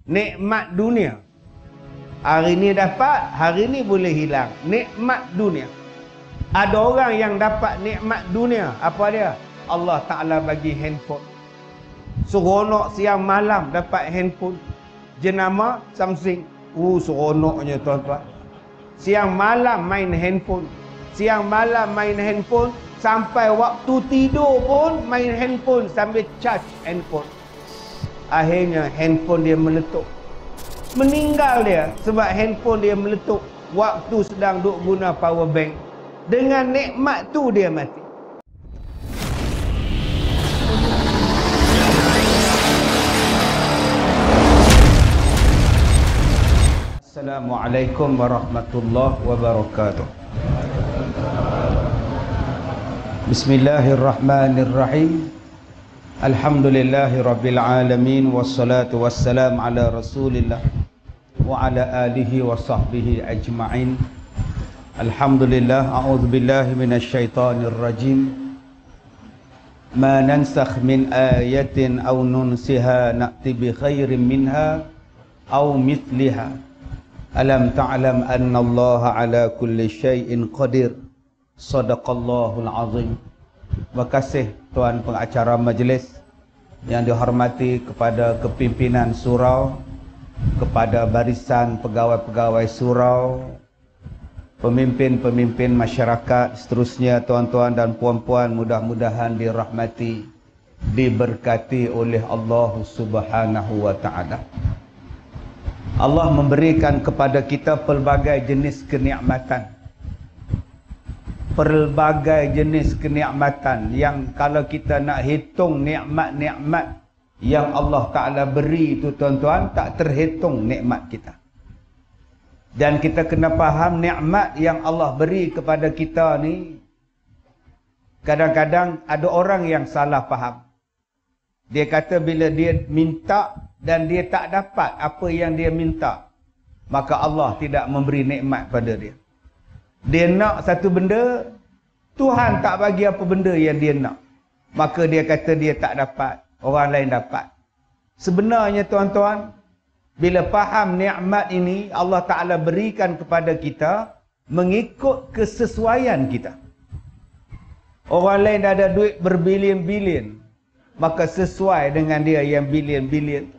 Nikmat dunia. Hari ni dapat, hari ni boleh hilang. Nikmat dunia. Ada orang yang dapat nikmat dunia. Apa dia? Allah Ta'ala bagi handphone. Seronok siang malam dapat handphone. Jenama Samsung. Seronoknya tuan-tuan. Siang malam main handphone. Siang malam main handphone. Sampai waktu tidur pun main handphone sambil charge handphone. Akhirnya handphone dia meletup. Meninggal dia sebab handphone dia meletup waktu sedang duk guna power bank. Dengan nikmat tu dia mati. Assalamualaikum warahmatullahi wabarakatuh. Bismillahirrahmanirrahim. Alhamdulillahi rabbil alamin. Wassalatu wassalam ala rasulillah wa ala alihi wa sahbihi ajma'in. Alhamdulillah. A'udzubillahi minasyaitanir rajim. Ma nansakh min ayatin aw nunsiha na'ti bi khairin minha aw mithliha. Alam ta'lam anna Allah ala kulli syai'in qadir. Sadaqallahul azim. Terima kasih tuan pengacara majlis yang dihormati, kepada kepimpinan surau, kepada barisan pegawai-pegawai surau, pemimpin-pemimpin masyarakat, seterusnya tuan-tuan dan puan-puan, mudah-mudahan dirahmati, diberkati oleh Allah Subhanahu wa taala. Allah memberikan kepada kita pelbagai jenis kenikmatan. Pelbagai jenis kenikmatan yang kalau kita nak hitung nikmat-nikmat yang Allah Ta'ala beri itu tuan-tuan, tak terhitung nikmat kita. Dan kita kena faham nikmat yang Allah beri kepada kita ni, kadang-kadang ada orang yang salah faham. Dia kata bila dia minta dan dia tak dapat apa yang dia minta, maka Allah tidak memberi nikmat pada dia. Dia nak satu benda, Tuhan tak bagi apa benda yang dia nak, maka dia kata dia tak dapat, orang lain dapat. Sebenarnya tuan-tuan, bila faham nikmat ini Allah Ta'ala berikan kepada kita mengikut kesesuaian kita. Orang lain dah ada duit berbilion-bilion, maka sesuai dengan dia yang bilion-bilion.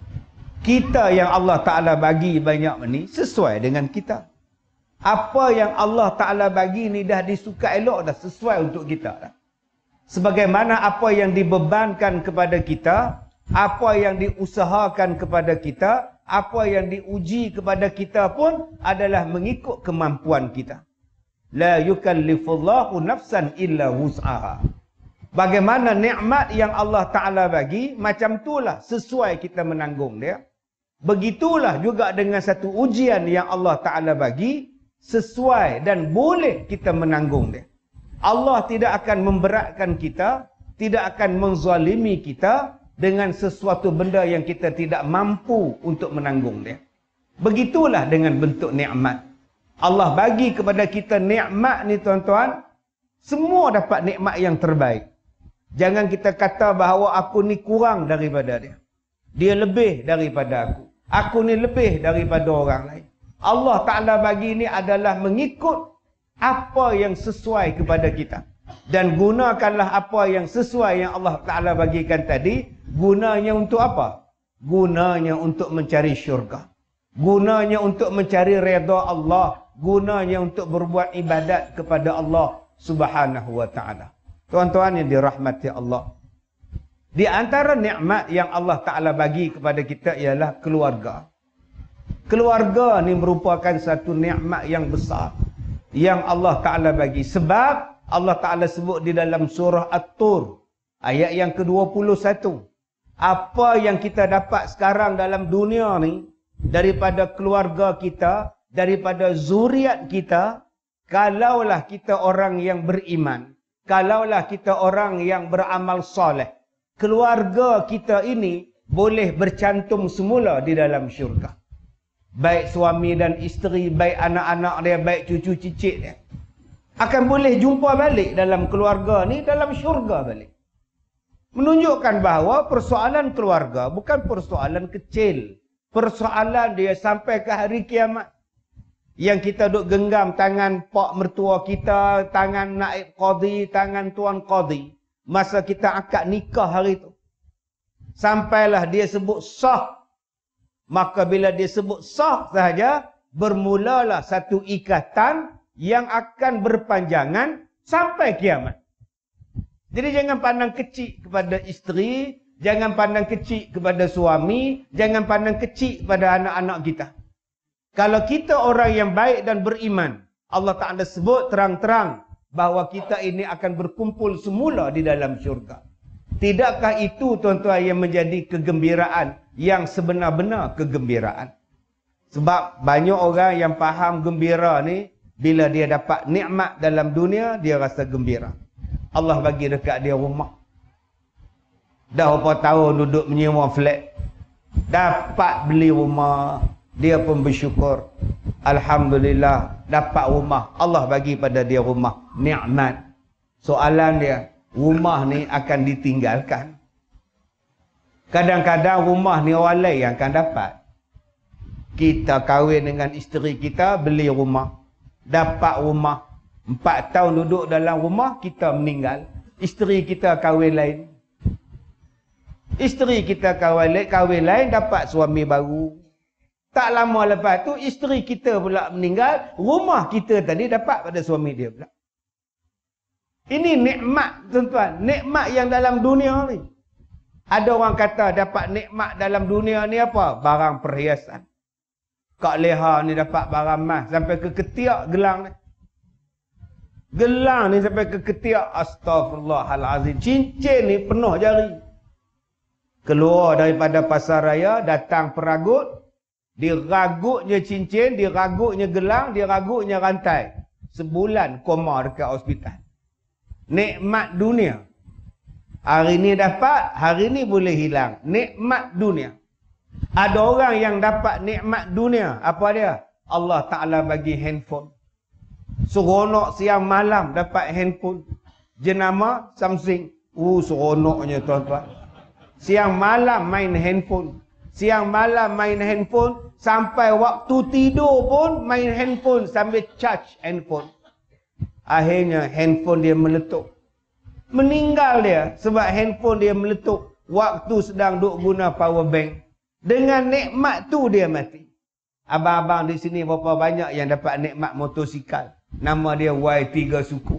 Kita yang Allah Ta'ala bagi banyak ni sesuai dengan kita. Apa yang Allah Ta'ala bagi ni dah disuka elok, dah sesuai untuk kita dah. Sebagaimana apa yang dibebankan kepada kita, apa yang diusahakan kepada kita, apa yang diuji kepada kita pun adalah mengikut kemampuan kita. La yukallifullahu nafsan illa wus'aha. Bagaimana nikmat yang Allah Ta'ala bagi, macam itulah sesuai kita menanggung dia. Begitulah juga dengan satu ujian yang Allah Ta'ala bagi, sesuai dan boleh kita menanggung dia. Allah tidak akan memberatkan kita, tidak akan menzalimi kita dengan sesuatu benda yang kita tidak mampu untuk menanggung dia. Begitulah dengan bentuk nikmat. Allah bagi kepada kita nikmat ni tuan-tuan, semua dapat nikmat yang terbaik. Jangan kita kata bahawa aku ni kurang daripada dia. Dia lebih daripada aku. Aku ni lebih daripada orang lain. Allah Ta'ala bagi ni adalah mengikut apa yang sesuai kepada kita. Dan gunakanlah apa yang sesuai yang Allah Ta'ala bagikan tadi. Gunanya untuk apa? Gunanya untuk mencari syurga. Gunanya untuk mencari redha Allah. Gunanya untuk berbuat ibadat kepada Allah Subhanahu wa ta'ala. Tuan-tuan yang dirahmati Allah, di antara nikmat yang Allah Ta'ala bagi kepada kita ialah keluarga. Keluarga ni merupakan satu nikmat yang besar yang Allah Ta'ala bagi. Sebab Allah Ta'ala sebut di dalam surah At-Tur ayat yang ke-21. Apa yang kita dapat sekarang dalam dunia ni, daripada keluarga kita, daripada zuriat kita, kalaulah kita orang yang beriman, kalaulah kita orang yang beramal soleh, keluarga kita ini boleh bercantum semula di dalam syurga. Baik suami dan isteri, baik anak-anak dia, baik cucu cicit dia, akan boleh jumpa balik dalam keluarga ni, dalam syurga balik. Menunjukkan bahawa persoalan keluarga bukan persoalan kecil. persoalan dia sampai ke hari kiamat. Yang kita duk genggam tangan pak mertua kita, tangan naib qadi, tangan tuan qadi. Masa kita akad nikah hari itu. Sampailah dia sebut sah. Maka bila dia sebut sah sahaja, bermulalah satu ikatan yang akan berpanjangan sampai kiamat. Jadi jangan pandang kecil kepada isteri, jangan pandang kecil kepada suami, jangan pandang kecil kepada anak-anak kita. Kalau kita orang yang baik dan beriman, Allah Ta'ala sebut terang-terang bahawa kita ini akan berkumpul semula di dalam syurga. Tidakkah itu tuan-tuan yang menjadi kegembiraan yang sebenar-benar kegembiraan? Sebab banyak orang yang faham gembira ni, bila dia dapat nikmat dalam dunia, dia rasa gembira. Allah bagi dekat dia rumah. Dah berapa tahun duduk menyewa flat. Dapat beli rumah. Dia pun bersyukur. Alhamdulillah dapat rumah. Allah bagi pada dia rumah. Nikmat. Soalan dia, rumah ni akan ditinggalkan. Kadang-kadang rumah ni orang lain yang akan dapat. Kita kahwin dengan isteri kita, beli rumah. Dapat rumah. 4 tahun duduk dalam rumah, kita meninggal. Isteri kita kahwin lain. Isteri kita kahwin lain, dapat suami baru. Tak lama lepas tu, isteri kita pula meninggal. Rumah kita tadi dapat pada suami dia pula. Ini nikmat, tuan-tuan. Nikmat yang dalam dunia ni. Ada orang kata dapat nikmat dalam dunia ni apa? Barang perhiasan. Kak Leha ni dapat barang emas. Sampai ke ketiak gelang ni. Gelang ni sampai ke ketiak. Astaghfirullahalazim. Cincin ni penuh jari. Keluar daripada pasar raya, datang peragut. Diragutnya cincin, diragutnya gelang, diragutnya rantai. Sebulan koma dekat hospital. Nikmat dunia. Hari ni dapat, hari ni boleh hilang. Nikmat dunia. Ada orang yang dapat nikmat dunia. Apa dia? Allah Ta'ala bagi handphone. Seronok siang malam dapat handphone. Jenama Samsung. Seronoknya tuan-tuan. Siang malam main handphone. Siang malam main handphone. Sampai waktu tidur pun main handphone sambil charge handphone. Akhirnya handphone dia meletup. Meninggal dia sebab handphone dia meletup. Waktu sedang duk guna power bank. Dengan nikmat tu dia mati. Abang-abang di sini berapa banyak yang dapat nikmat motosikal. Nama dia Y3 suku.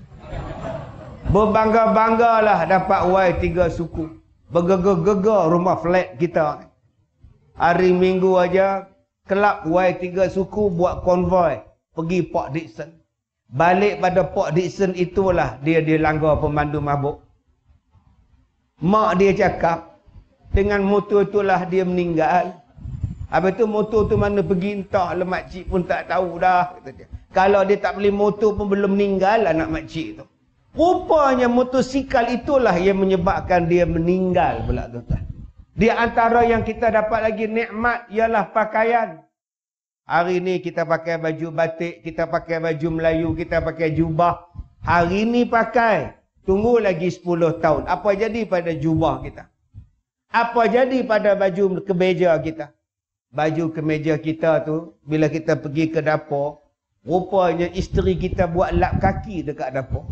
Berbangga-banggalah dapat Y3 suku. Bergegar-gegar rumah flat kita. Hari Minggu aja kelab Y3 suku buat konvoi pergi Port Dickson. Balik pada Port Dickson itulah dia dilanggar pemandu mabuk. Mak dia cakap, dengan motor itulah dia meninggal. Habis tu motor tu mana pergi entah, makcik pun tak tahu dah. Kata dia. Kalau dia tak beli motor pun belum meninggal anak makcik tu. Rupanya motosikal itulah yang menyebabkan dia meninggal pula tuan-tuan. Di antara yang kita dapat lagi nikmat ialah pakaian. Hari ni kita pakai baju batik, kita pakai baju Melayu, kita pakai jubah. Hari ni pakai. Tunggu lagi 10 tahun. Apa jadi pada jubah kita? Apa jadi pada baju kemeja kita? Baju kemeja kita tu, bila kita pergi ke dapur, rupanya isteri kita buat lap kaki dekat dapur.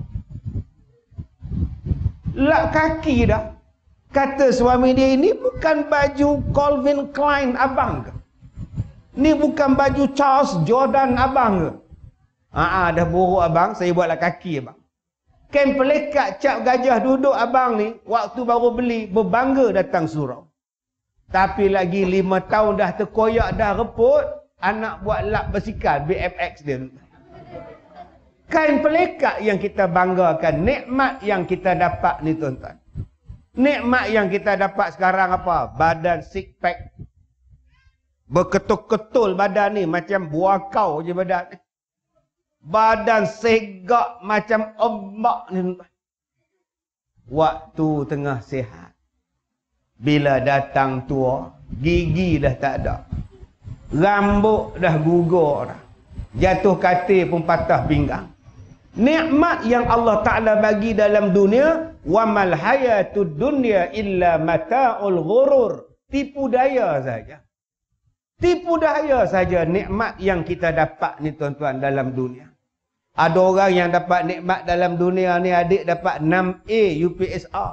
Lap kaki dah. Kata suami dia, ini bukan baju Calvin Klein abang ke? Ni bukan baju Charles Jordan abang ke? Dah buruk abang, saya buat lap kaki abang. Kain pelekat cap gajah duduk abang ni, waktu baru beli, berbangga datang surau. Tapi lagi 5 tahun dah terkoyak, dah reput, anak buat lap basikal, BMX dia. Kain pelekat yang kita banggakan, nikmat yang kita dapat ni tuan-tuan. Nikmat yang kita dapat sekarang apa? Badan six pack. Berketul-ketul badan ni, macam buakau je badan ni. Badan segak macam ombak ni. Waktu tengah sihat. Bila datang tua, gigi dah tak ada. Rambut dah gugur dah. Jatuh katil pun patah pinggang. Nikmat yang Allah Ta'ala bagi dalam dunia, وَمَا الْحَيَاةُ الدُّنْيَا إِلَّا مَتَاعُ الْغُرُورِ. Tipu daya saja. Tipu daya saja nikmat yang kita dapat ni tuan-tuan dalam dunia. Ada orang yang dapat nikmat dalam dunia ni, adik dapat 6A UPSR.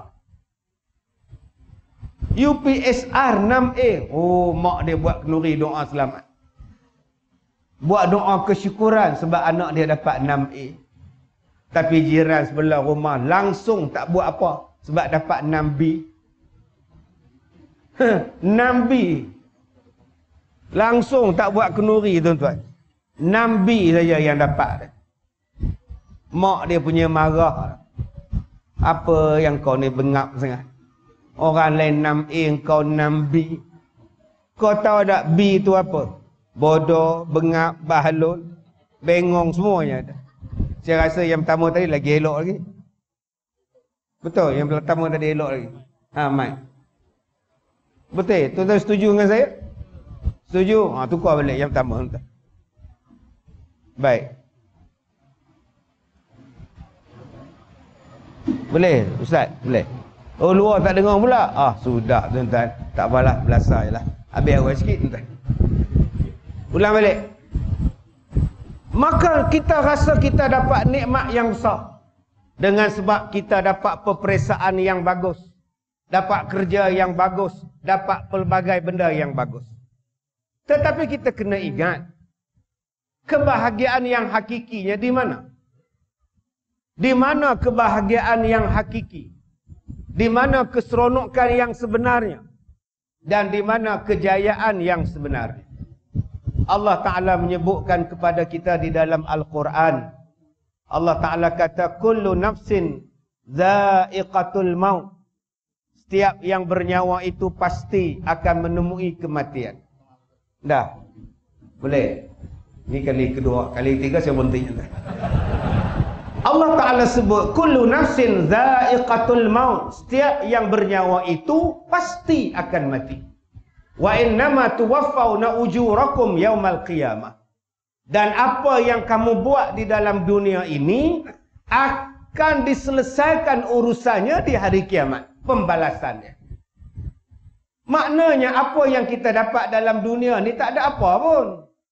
UPSR 6A. Oh, mak dia buat kenduri doa selamat. Buat doa kesyukuran sebab anak dia dapat 6A. Tapi jiran sebelah rumah langsung tak buat apa sebab dapat 6B. 6B. Langsung tak buat kenduri tuan-tuan. 6B saja yang dapat. Mak dia punya marah. Apa yang kau ni bengap sangat? Orang lain 6A, kau 6B. Kau tahu tak B tu apa? Bodoh, bengap, bahalul, bengong semuanya ada. Saya rasa yang pertama tadi lagi elok lagi. Betul, yang pertama tadi elok lagi. Ha, Mat. Betul, tuan-tuan setuju dengan saya? Setuju? Ha, tukar balik yang pertama. Baik. Boleh, Ustaz? Boleh. Oh, luar tak dengar pula? Ah, sudah tuan-tuan. Tak apalah, belasah je lah. Habis awal sikit tuan-tuan. Ulang balik. Maka kita rasa kita dapat nikmat yang besar. Dengan sebab kita dapat peperiksaan yang bagus. Dapat kerja yang bagus. Dapat pelbagai benda yang bagus. Tetapi kita kena ingat. Kebahagiaan yang hakikinya di mana? Di mana kebahagiaan yang hakiki? Di mana keseronokan yang sebenarnya? Dan di mana kejayaan yang sebenarnya? Allah Ta'ala menyebutkan kepada kita di dalam Al-Quran. Allah Ta'ala kata, kullu nafsin za'iqatul maut. Setiap yang bernyawa itu pasti akan menemui kematian. Dah? Boleh? Ini kali kedua. Kali ketiga saya berhentinya. Allah Ta'ala sebut, kullu nafsin za'iqatul maut. Setiap yang bernyawa itu pasti akan mati. Wa innama tuwaffawna ujurakum yaumal qiyamah. Dan apa yang kamu buat di dalam dunia ini akan diselesaikan urusannya di hari kiamat. Pembalasannya. Maknanya apa yang kita dapat dalam dunia ni tak ada apa pun.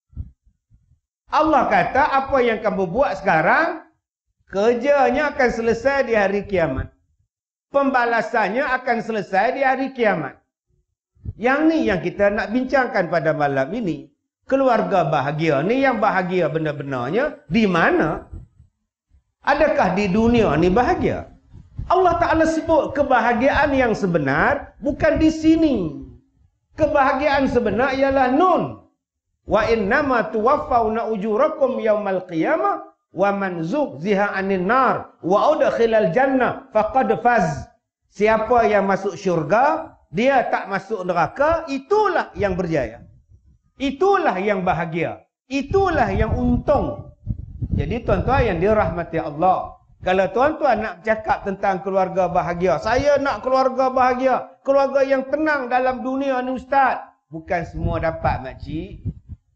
Allah kata apa yang kamu buat sekarang, kerjanya akan selesai di hari kiamat. Pembalasannya akan selesai di hari kiamat. Yang ni yang kita nak bincangkan pada malam ini. Keluarga bahagia ni yang bahagia benar-benarnya di mana? Adakah di dunia ni bahagia? Allah Ta'ala sebut kebahagiaan yang sebenar bukan di sini. Kebahagiaan sebenar ialah nun. Wa innama tuwaffawna ujurakum yaumal qiyamah wa man zuhziha 'anil nar wa udkhilal jannah faqad faz. Siapa yang masuk syurga, dia tak masuk neraka, itulah yang berjaya. Itulah yang bahagia. Itulah yang untung. Jadi tuan-tuan yang dirahmati Allah, kalau tuan-tuan nak cakap tentang keluarga bahagia, saya nak keluarga bahagia, keluarga yang tenang dalam dunia ni Ustaz. Bukan semua dapat makcik.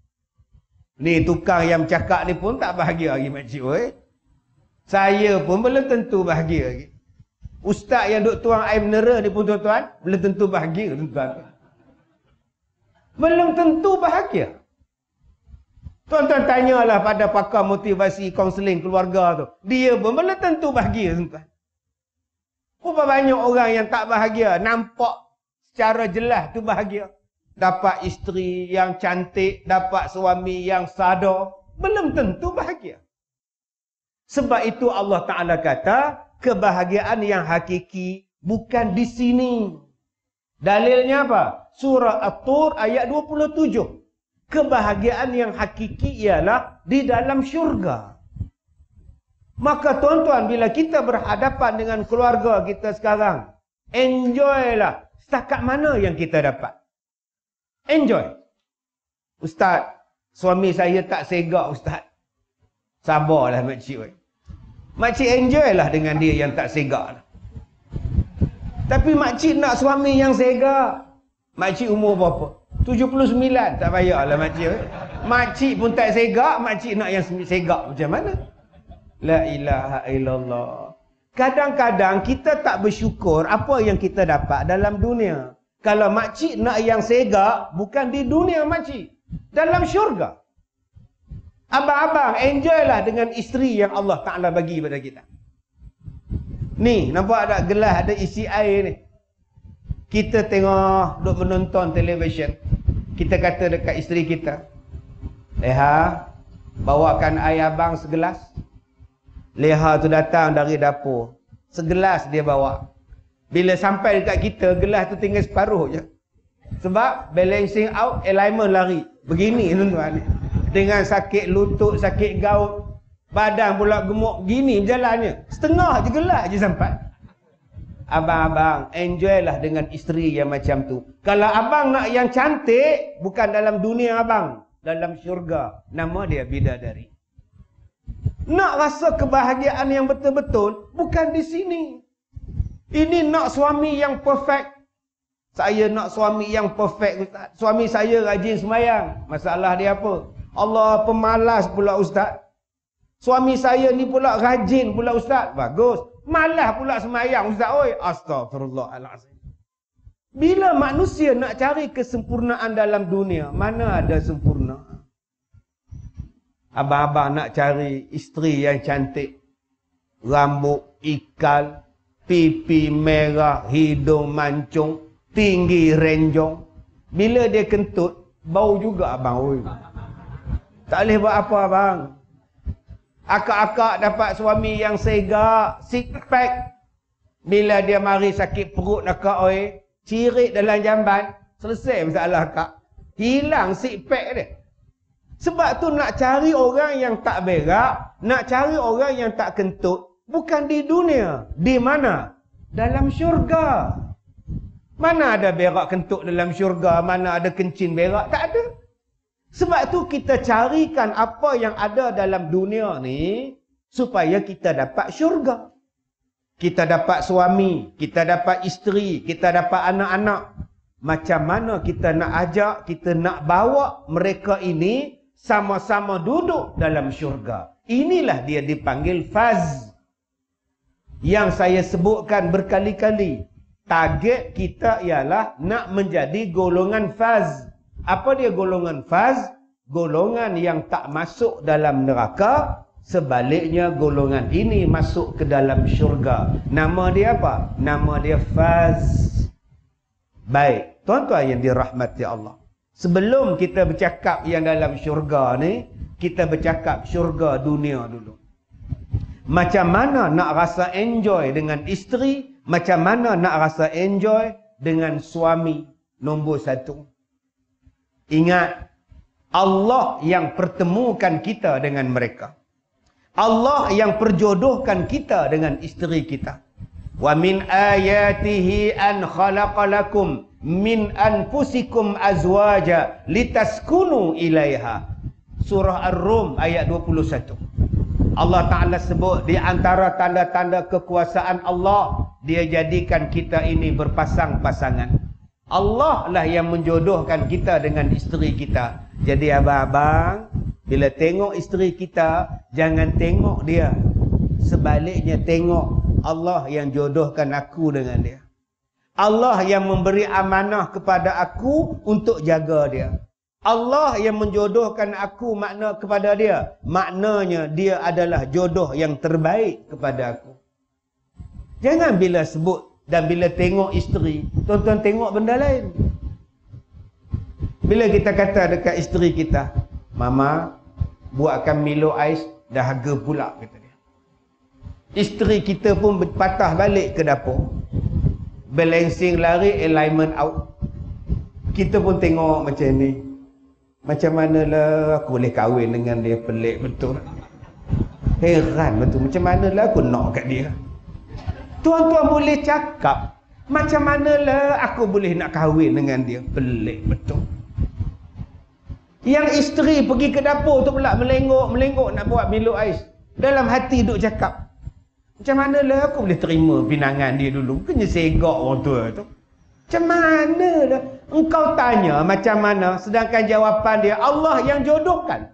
Ni tukang yang cakap ni pun tak bahagia lagi makcik. Saya pun belum tentu bahagia lagi. Ustaz yang duk tuang air mineral ni pun tuan-tuan, belum tentu bahagia tuan-tuan. Belum tentu bahagia. Tuan-tuan tanyalah pada pakar motivasi kaunseling keluarga tu. Dia pun belum tentu bahagia tuan-tuan. Berapa banyak orang yang tak bahagia, nampak secara jelas tu bahagia. Dapat isteri yang cantik, dapat suami yang sadar, belum tentu bahagia. Sebab itu Allah Ta'ala kata, kebahagiaan yang hakiki bukan di sini. Dalilnya apa? Surah At-Tur ayat 27. Kebahagiaan yang hakiki ialah di dalam syurga. Maka tuan-tuan, bila kita berhadapan dengan keluarga kita sekarang, enjoylah. Setakat mana yang kita dapat? Enjoy. Ustaz, suami saya tak segak Ustaz. Sabarlah makcik. Makcik enjoy lah dengan dia yang tak segak. Tapi makcik nak suami yang segak. Makcik umur berapa? 79. Tak payahlah makcik. Makcik pun tak segak, makcik nak yang segak macam mana? La ilaha illallah. Kadang-kadang kita tak bersyukur apa yang kita dapat dalam dunia. Kalau makcik nak yang segak, bukan di dunia makcik, dalam syurga. Abang-abang, enjoy lah dengan isteri yang Allah Ta'ala bagi pada kita. Ni, nampak tak gelas ada isi air ni? Kita tengok, duk menonton televisyen. Kita kata dekat isteri kita, Leha, bawakan air abang segelas. Leha tu datang dari dapur. Segelas dia bawa. Bila sampai dekat kita, gelas tu tinggal separuh je. Sebab balancing out, alignment lari. Begini tuan-tuan ni. Dengan sakit lutut, sakit gaut. Badan pula gemuk. Gini berjalannya. Setengah je gelas je sampai. Abang-abang, enjoy lah dengan isteri yang macam tu. Kalau abang nak yang cantik, bukan dalam dunia abang, dalam syurga. Nama dia bidadari. Nak rasa kebahagiaan yang betul-betul, bukan di sini. Ini nak suami yang perfect. Saya nak suami yang perfect, Ustaz. Suami saya rajin sembahyang. Masalah dia apa? Allah, pemalas pula, Ustaz. Suami saya ni pula rajin pula, Ustaz. Bagus. Malas pula sembahyang, Ustaz. Oi, astagfirullahalazim. Bila manusia nak cari kesempurnaan dalam dunia, mana ada sempurna? Abang-abang nak cari isteri yang cantik. Rambut ikal, pipi merah, hidung mancung, tinggi renjong. Bila dia kentut, bau juga abang. Oi. Tak boleh buat apa abang. Akak-akak dapat suami yang segak, six pack. Bila dia mari sakit perut akak, oi, cirit dalam jamban, selesai masalah akak. Hilang six pack dia. Sebab tu nak cari orang yang tak berak, nak cari orang yang tak kentut, bukan di dunia. Di mana? Dalam syurga. Mana ada berak kentut dalam syurga, mana ada kencing berak, tak ada. Sebab tu kita carikan apa yang ada dalam dunia ni supaya kita dapat syurga. Kita dapat suami, kita dapat isteri, kita dapat anak-anak. Macam mana kita nak ajak, kita nak bawa mereka ini sama-sama duduk dalam syurga. Inilah dia dipanggil faz. Yang saya sebutkan berkali-kali. Target kita ialah nak menjadi golongan faz. Apa dia golongan faz? Golongan yang tak masuk dalam neraka. Sebaliknya golongan ini masuk ke dalam syurga. Nama dia apa? Nama dia faz. Baik, tuan-tuan yang dirahmati Allah. Sebelum kita bercakap yang dalam syurga ni, kita bercakap syurga dunia dulu. Macam mana nak rasa enjoy dengan isteri, macam mana nak rasa enjoy dengan suami nombor satu. Ingat, Allah yang pertemukan kita dengan mereka. Allah yang perjodohkan kita dengan isteri kita. Wa min ayatihi an khalaqalakum min anfusikum azwaja litaskunu ilaiha. Surah Ar-Rum ayat 21. Allah Ta'ala sebut di antara tanda-tanda kekuasaan Allah, dia jadikan kita ini berpasang-pasangan. Allah lah yang menjodohkan kita dengan isteri kita. Jadi abang-abang, bila tengok isteri kita, jangan tengok dia. Sebaliknya tengok Allah yang jodohkan aku dengan dia. Allah yang memberi amanah kepada aku untuk jaga dia. Allah yang menjodohkan aku makna kepada dia. Maknanya dia adalah jodoh yang terbaik kepada aku. Jangan bila sebut dan bila tengok isteri, tuan-tuan tengok benda lain. Bila kita kata dekat isteri kita, Mama, buatkan Milo ais, dahaga pula, kata dia. Isteri kita pun patah balik ke dapur. Balancing lari, alignment out. Kita pun tengok macam ni. Macam manalah aku boleh kahwin dengan dia, pelik betul. Heran betul, macam manalah aku nak kat dia. Tuan-tuan boleh cakap, macam manalah aku boleh nak kahwin dengan dia, pelik betul. Yang isteri pergi ke dapur tu pula melengok nak buat Milo ais. Dalam hati duk cakap, macam manalah aku boleh terima pinangan dia dulu, kena segak orang tua tu. Macam mana dah? Engkau tanya macam mana, sedangkan jawapan dia Allah yang jodohkan.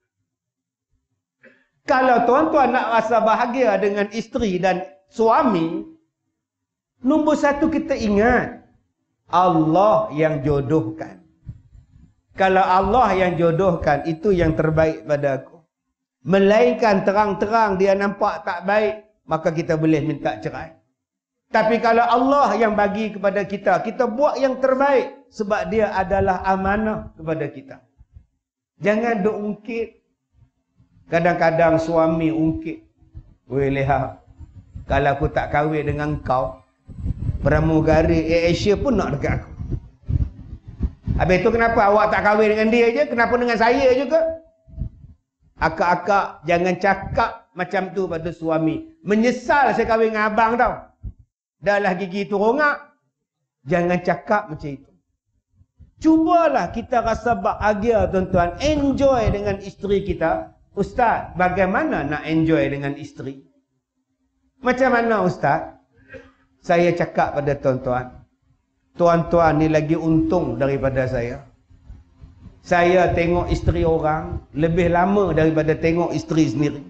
Kalau tuan-tuan nak rasa bahagia dengan isteri dan suami, nombor satu kita ingat, Allah yang jodohkan. Kalau Allah yang jodohkan, itu yang terbaik pada aku. Melainkan terang-terang dia nampak tak baik, maka kita boleh minta cerai. Tapi kalau Allah yang bagi kepada kita, kita buat yang terbaik sebab dia adalah amanah kepada kita. Jangan duk ungkit. Kadang-kadang suami ungkit. Weh Leha, kalau aku tak kahwin dengan kau, pramugari Asia pun nak dekat aku. Habis tu kenapa awak tak kahwin dengan dia je? Kenapa dengan saya juga? Akak-akak jangan cakap macam tu pada suami. Menyesal saya kahwin dengan abang tau. Dah lah gigi tu rongak. Jangan cakap macam itu. Cubalah kita rasa bahagia tuan-tuan. Enjoy dengan isteri kita. Ustaz, bagaimana nak enjoy dengan isteri? Macam mana Ustaz? Saya cakap pada tuan-tuan. Tuan-tuan ni lagi untung daripada saya. Saya tengok isteri orang lebih lama daripada tengok isteri sendiri.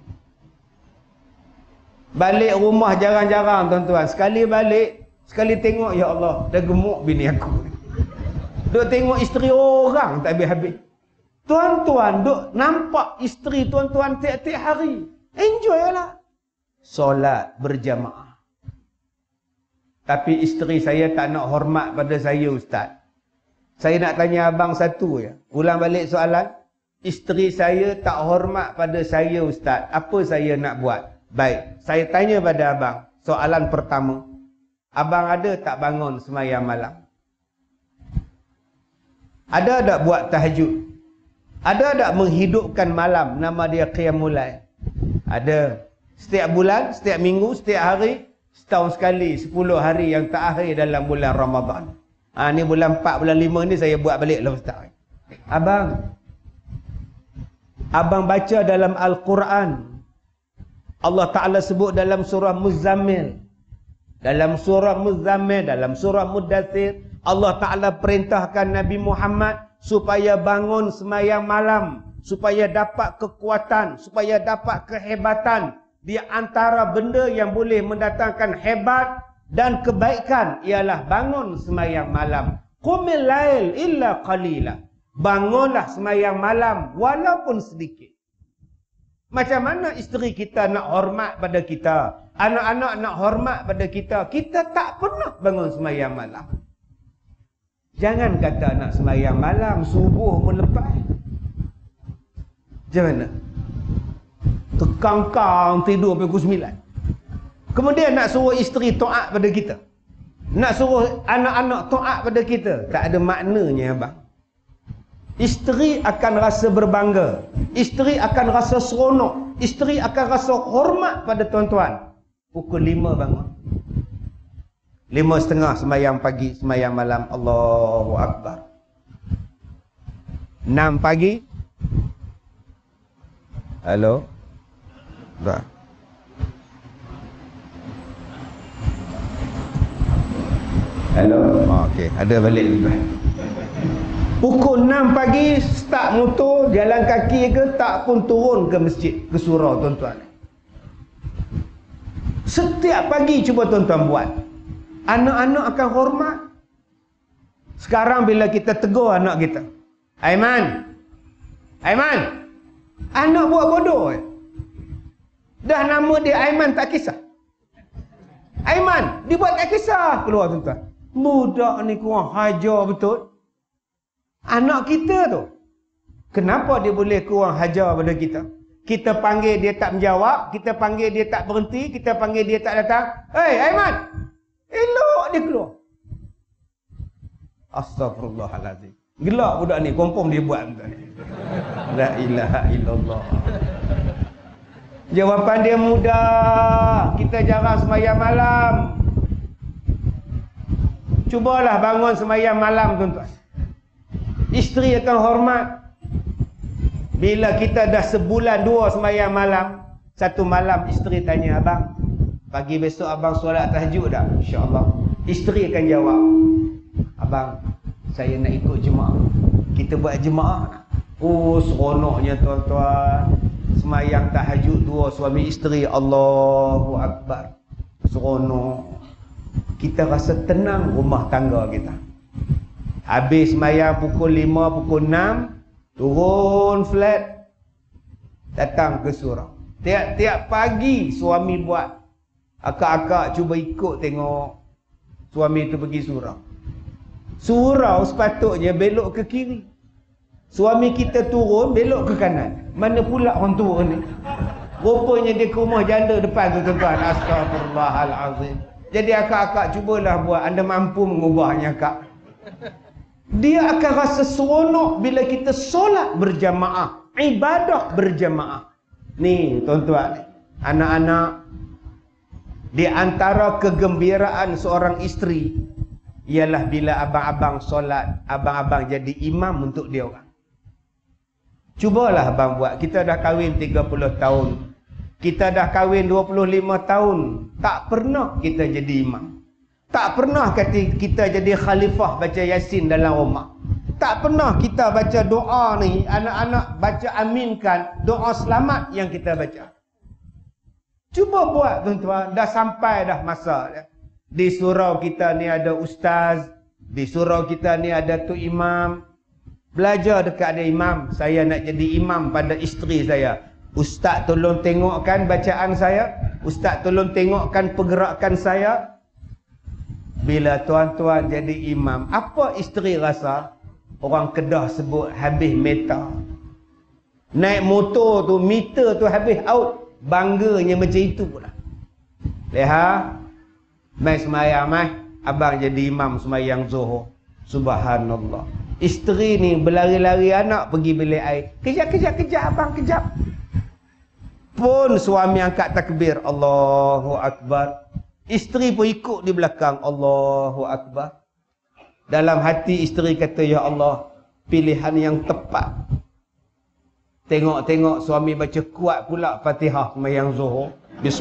Balik rumah jarang-jarang tuan-tuan. Sekali balik, sekali tengok, ya Allah, dah gemuk bini aku. Duk tengok isteri orang tak habis-habis. Tuan-tuan duk nampak isteri tuan-tuan tiap-tiap hari. Enjoy lah. Solat berjamaah. Tapi isteri saya tak nak hormat pada saya Ustaz. Saya nak tanya abang satu ya. Ulang balik soalan. Isteri saya tak hormat pada saya Ustaz. Apa saya nak buat? Baik, saya tanya pada abang. Soalan pertama. Abang ada tak bangun semayang malam? Ada tak buat tahajud? Ada tak menghidupkan malam? Nama dia Qiyamul Lail. Ada. Setiap bulan, setiap minggu, setiap hari, setahun sekali, 10 hari yang terakhir dalam bulan Ramadan. Ni bulan 4, bulan 5 ni saya buat balik lah Ustaz. Abang baca dalam Al-Quran. Allah Ta'ala sebut dalam surah Muzammil. Dalam surah Muzammil, dalam surah Muddathir, Allah Ta'ala perintahkan Nabi Muhammad supaya bangun semayang malam. Supaya dapat kekuatan, supaya dapat kehebatan. Di antara benda yang boleh mendatangkan hebat dan kebaikan ialah bangun semayang malam. Qumil lail illa qalila. Bangunlah semayang malam walaupun sedikit. Macam mana isteri kita nak hormat pada kita? Anak-anak nak hormat pada kita. Kita tak pernah bangun semayang malam. Jangan kata nak semayang malam, subuh pun lepas. Macam mana? Tekang-kang tidur pukul 9. Kemudian nak suruh isteri taat pada kita. Nak suruh anak-anak taat pada kita. Tak ada maknanya abang. Isteri akan rasa berbangga. Isteri akan rasa seronok. Isteri akan rasa hormat pada tuan-tuan. Pukul 5 bangun. 5:30 semayang pagi, semayang malam. Allahu Akbar. 6 pagi. Halo. Tak. Halo. Okey, ada balik lepas. Pukul 6 pagi start motor, jalan kaki ke tak pun turun ke masjid, ke surau tuan-tuan. Setiap pagi cuba tuan-tuan buat. Anak-anak akan hormat. Sekarang bila kita tegur anak kita, Aiman, anak buat bodoh. Dah nama dia Aiman tak kisah. Aiman, dia buat tak kisah. Keluar tuan-tuan. Budak ni kurang hajar betul. Anak kita tu, kenapa dia boleh kurang hajar pada kita? Kita panggil dia tak menjawab, kita panggil dia tak berhenti, kita panggil dia tak datang. Hei Aiman, elok dia keluar. Astaghfirullahalazim. Gelak budak ni, confirm dia buat tuan. La ilaha illallah. Jawapan dia mudah. Kita jarang semayang malam. Cubalah bangun semayang malam tuan-tuan. Isteri akan hormat. Bila kita dah sebulan 2 semayang malam, satu malam isteri tanya, abang, pagi besok abang solat tahajud tak? InsyaAllah. Isteri akan jawab, abang, saya nak ikut jemaah. Kita buat jemaah. Oh, seronoknya tuan-tuan. Semayang tahajud 2 suami isteri. Allahu Akbar. Seronok. Kita rasa tenang rumah tangga kita. Habis semayang pukul 5, pukul 6, turun flat, datang ke surau. Tiap-tiap pagi suami buat. Akak-akak cuba ikut tengok. Suami tu pergi surau. Surau sepatutnya belok ke kiri. Suami kita turun, belok ke kanan. Mana pula orang tua ni? Rupanya dia ke rumah janda depan tu, tuan-tuan. Astagfirullahalazim. Jadi akak-akak cubalah buat. Anda mampu mengubahnya, kak. Dia akan rasa seronok bila kita solat berjamaah, ibadah berjamaah. Ni tuan-tuan, anak-anak, di antara kegembiraan seorang isteri ialah bila abang-abang solat, abang-abang jadi imam untuk dia orang. Cubalah abang buat. Kita dah kahwin 30 tahun. Kita dah kahwin 25 tahun. Tak pernah kita jadi imam. Tak pernah kita jadi khalifah baca Yasin dalam rumah. Tak pernah kita baca doa ni, anak-anak baca aminkan doa selamat yang kita baca. Cuba buat tuan-tuan, dah sampai dah masa dia. Di surau kita ni ada ustaz, di surau kita ni ada tu imam. Belajar dekat ada imam, saya nak jadi imam pada isteri saya. Ustaz tolong tengokkan bacaan saya, ustaz tolong tengokkan pergerakan saya. Bila tuan-tuan jadi imam, apa isteri rasa? Orang Kedah sebut habis meter. Naik motor tu, meter tu habis out. Bangganya macam itu pula. Leha, mai semayang mai, abang jadi imam semayang Zuhur. Subhanallah. Isteri ni berlari-lari anak pergi bilik air. Kejap abang, kejap. Pun suami angkat takbir, Allahu Akbar. Isteri pun ikut di belakang, Allahu Akbar. Dalam hati isteri kata, ya Allah, pilihan yang tepat. Tengok-tengok suami baca kuat pula Fatihah semayang Zuhur.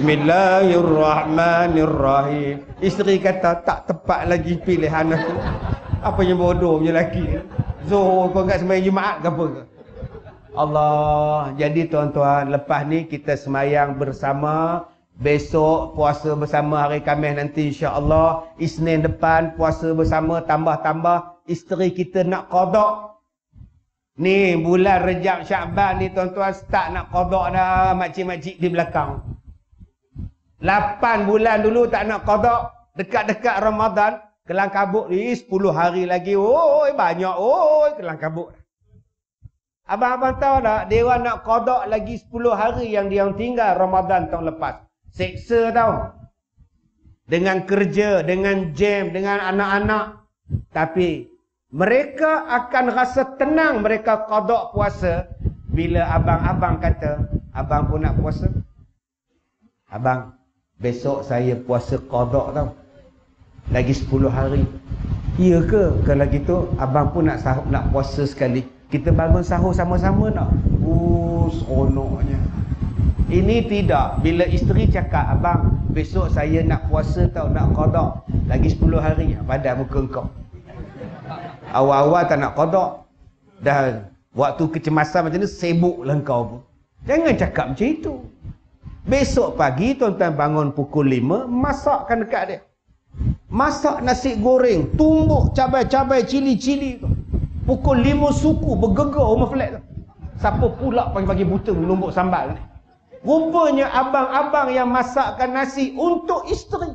Bismillahirrahmanirrahim. Isteri kata, tak tepat lagi pilihan aku. Apa yang bodoh punya lelaki. Zuhur kau kat semayang Jumaat ke apa ke? Allah. Jadi tuan-tuan, lepas ni kita semayang bersama. Besok puasa bersama hari Khamis nanti insya-Allah. Isnin depan puasa bersama tambah-tambah. Isteri kita nak qada. Ni bulan Rejab Syakban ni tuan-tuan start nak qada dah makcik-makcik di belakang. 8 bulan dulu tak nak qada. Dekat-dekat Ramadan kelang kabut ni 10 hari lagi. Oi banyak oi kelang kabut. Abang-abang tahu tak dia orang nak qada lagi 10 hari yang dia tinggal Ramadan tahun lepas. Seksa tau. Dengan kerja, dengan jam, dengan anak-anak. Tapi mereka akan rasa tenang mereka qada puasa bila abang-abang kata, abang pun nak puasa. Abang, besok saya puasa qada tau. Lagi 10 hari. Iya ke? Kalau gitu abang pun nak puasa sekali. Kita bangun sahur sama-sama tak? Seronoknya. Ini tidak. Bila isteri cakap, abang, besok saya nak puasa tau, nak qada. Lagi 10 hari. Padan muka kau. Awal-awal tak nak qada. Dah waktu kecemasan macam ni, sibuklah kau pun. Jangan cakap macam itu. Besok pagi, tuan-tuan bangun pukul 5, masakkan dekat dia. Masak nasi goreng, tumbuk cabai-cabai, cili-cili tu. Pukul 5 suku, bergegar rumah flat tu. Siapa pula pagi-pagi buta menumbuk sambal ni? Rupanya abang-abang yang masakkan nasi untuk isteri.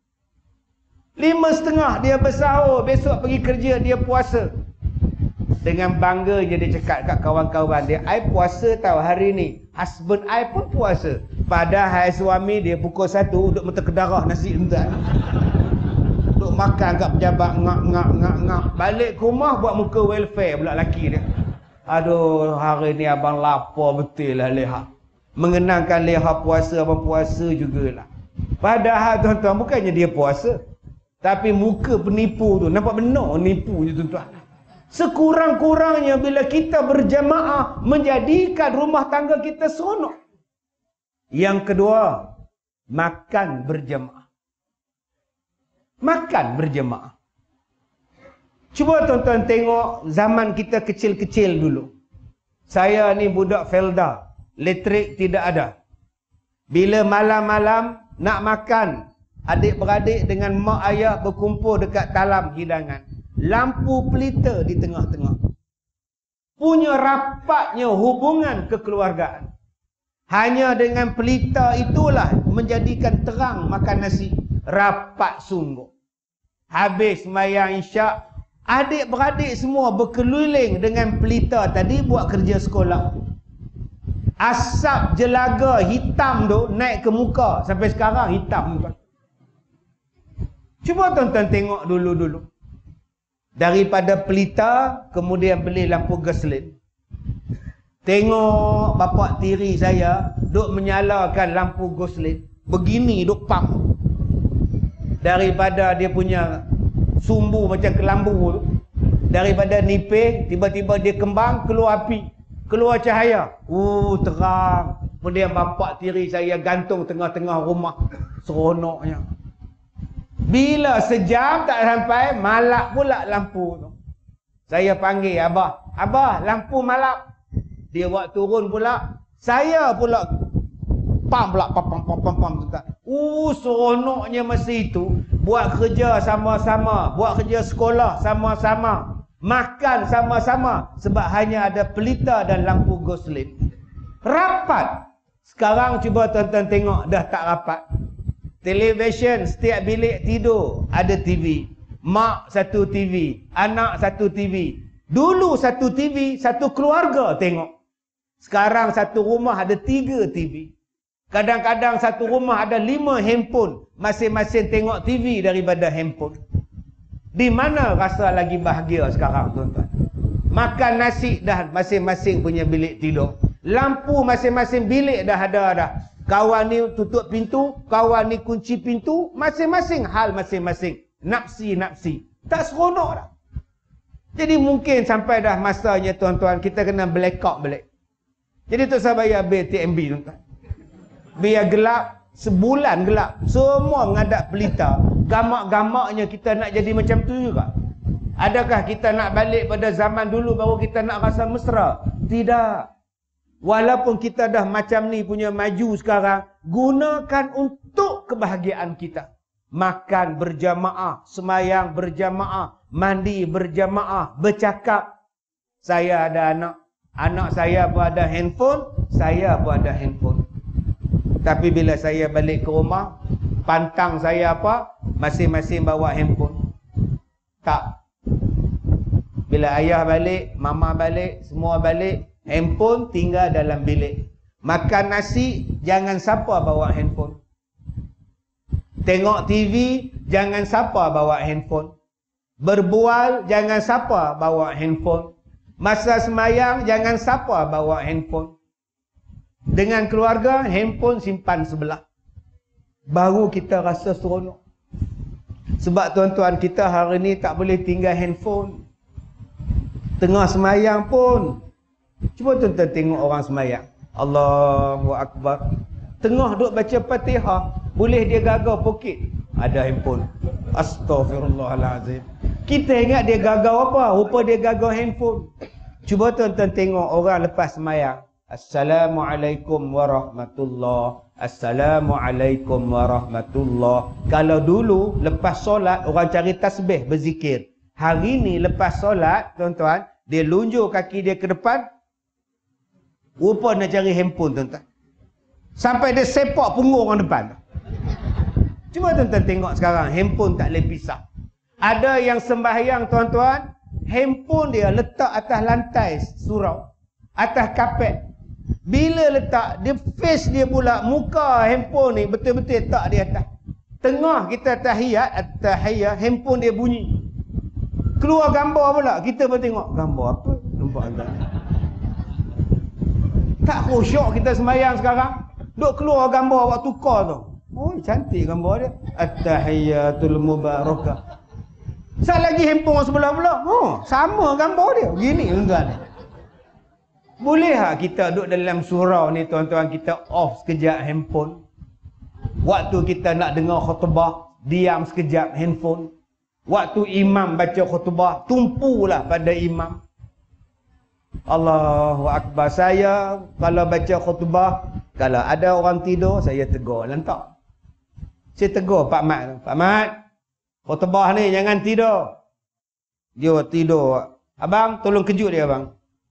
5:30 dia bersahur, besok pergi kerja dia puasa. Dengan bangganya dia cakap kat kawan-kawan dia, I puasa tau hari ni. Husband I pun puasa. Padahal suami dia pukul 1 duduk mata kedarah nasi entar. Duduk makan kat pejabat ngak. Balik ke rumah buat muka welfare pula laki dia. Aduh, hari ni abang lapar betul lah Leha. Mengenangkan Leha puasa, abang puasa jugalah. Padahal tuan-tuan, bukannya dia puasa. Tapi muka penipu tu, nampak benar nipu je tuan-tuan. Sekurang-kurangnya bila kita berjamaah, menjadikan rumah tangga kita seronok. Yang kedua, makan berjamaah. Makan berjamaah. Cuba tuan-tuan tengok zaman kita kecil-kecil dulu. Saya ni budak Felda. Elektrik tidak ada. Bila malam-malam nak makan, adik-beradik dengan mak ayah berkumpul dekat talam hidangan. lampu pelita di tengah-tengah. Punya rapatnya hubungan kekeluargaan. Hanya dengan pelita itulah menjadikan terang makan nasi. Rapat sungguh. Habis sembahyang isyak, adik-beradik semua berkeliling dengan pelita tadi buat kerja sekolah. Asap jelaga hitam tu naik ke muka. Sampai sekarang hitam muka. Cuba tuan-tuan tengok dulu-dulu. Daripada pelita, kemudian beli lampu geslin. Tengok bapak tiri saya duk menyalakan lampu geslin. Begini duk pam. Daripada dia punya sumbu macam kelambu tu, daripada nipis, tiba-tiba dia kembang, keluar api, keluar cahaya. Terang. Kemudian bapak tiri saya gantung tengah-tengah rumah. Seronoknya. Bila sejam tak sampai, malap pula lampu tu. Saya panggil abah. Abah, lampu malap. Dia buat turun pula. Saya pula pam pula. Pam. Seronoknya masa itu. Buat kerja sama-sama. Buat kerja sekolah sama-sama. Makan sama-sama. Sebab hanya ada pelita dan lampu goslin. Rapat. Sekarang cuba tuan-tuan tengok. Dah tak rapat. Televisyen setiap bilik tidur ada TV. Mak satu TV. Anak satu TV. Dulu satu TV, satu keluarga tengok. Sekarang satu rumah ada 3 TV. Kadang-kadang satu rumah ada 5 handphone. Masing-masing tengok TV daripada handphone. Di mana rasa lagi bahagia sekarang tuan-tuan? Makan nasi dah masing-masing punya bilik tidur. Lampu masing-masing bilik dah ada dah. Kawan ni tutup pintu, kawan ni kunci pintu. Masing-masing hal masing-masing. Napsi-napsi. Tak seronok dah. Jadi mungkin sampai dah masanya tuan-tuan kita kena blackout balik. Jadi tak usah bayar bil TMB tuan-tuan. Biar gelap, sebulan gelap. Semua menghadap pelita. Gamak-gamaknya kita nak jadi macam tu juga. Adakah kita nak balik pada zaman dulu baru kita nak rasa mesra? Tidak. Walaupun kita dah macam ni punya maju sekarang, gunakan untuk kebahagiaan kita. Makan berjamaah, sembahyang berjamaah, mandi berjamaah, bercakap. Saya ada anak. Anak saya pun ada handphone, saya pun ada handphone. Tapi bila saya balik ke rumah, pantang saya apa? Masing-masing bawa handphone. Tak. Bila ayah balik, mama balik, semua balik, handphone tinggal dalam bilik. Makan nasi, jangan siapa bawa handphone. Tengok TV, jangan siapa bawa handphone. Berbual, jangan siapa bawa handphone. Masa sembahyang, jangan siapa bawa handphone. Dengan keluarga, handphone simpan sebelah. Baru kita rasa seronok. Sebab tuan-tuan kita hari ni tak boleh tinggal handphone. Tengah sembahyang pun. Cuba tuan-tuan tengok orang sembahyang. Allahu Akbar. Tengah duk baca Fatihah, boleh dia gagal poket. Ada handphone. Astaghfirullahalazim. Kita ingat dia gagal apa? Rupa dia gagal handphone. Cuba tuan-tuan tengok orang lepas sembahyang. Assalamualaikum warahmatullahi. Assalamualaikum warahmatullahi. Kalau dulu lepas solat orang cari tasbih berzikir. Hari ni lepas solat tuan-tuan, dia lunjuk kaki dia ke depan. Rupa nak cari handphone tuan-tuan. Sampai dia sepak punggung orang depan. Cuba tuan-tuan tengok sekarang, handphone tak boleh pisah. Ada yang sembahyang tuan-tuan, handphone dia letak atas lantai surau, atas kapet. Bila letak, dia face dia pula, muka handphone ni betul-betul letak di atas. Tengah kita tahiyat, handphone dia bunyi. Keluar gambar pula, kita pun tengok. Gambar apa? Nampak tak? Tak khusyuk kita sembahyang sekarang. Duk keluar gambar awak tukar tu. Oh, cantik gambar dia. At-tahiyyatul mubarakah. Sat lagi handphone sebelah pula. Oh, sama gambar dia. Begini tuan-tuan. Boleh tak kita duduk dalam surau ni tuan-tuan, kita off sekejap handphone. Waktu kita nak dengar khutbah, diam sekejap handphone. Waktu imam baca khutbah, tumpulah pada imam. Allahu Akbar. Saya kalau baca khutbah, kalau ada orang tidur, saya tegur lantak. Saya tegur Pak Mat. Pak Mat, khutbah ni jangan tidur. Dia tidur. Abang, tolong kejut dia abang.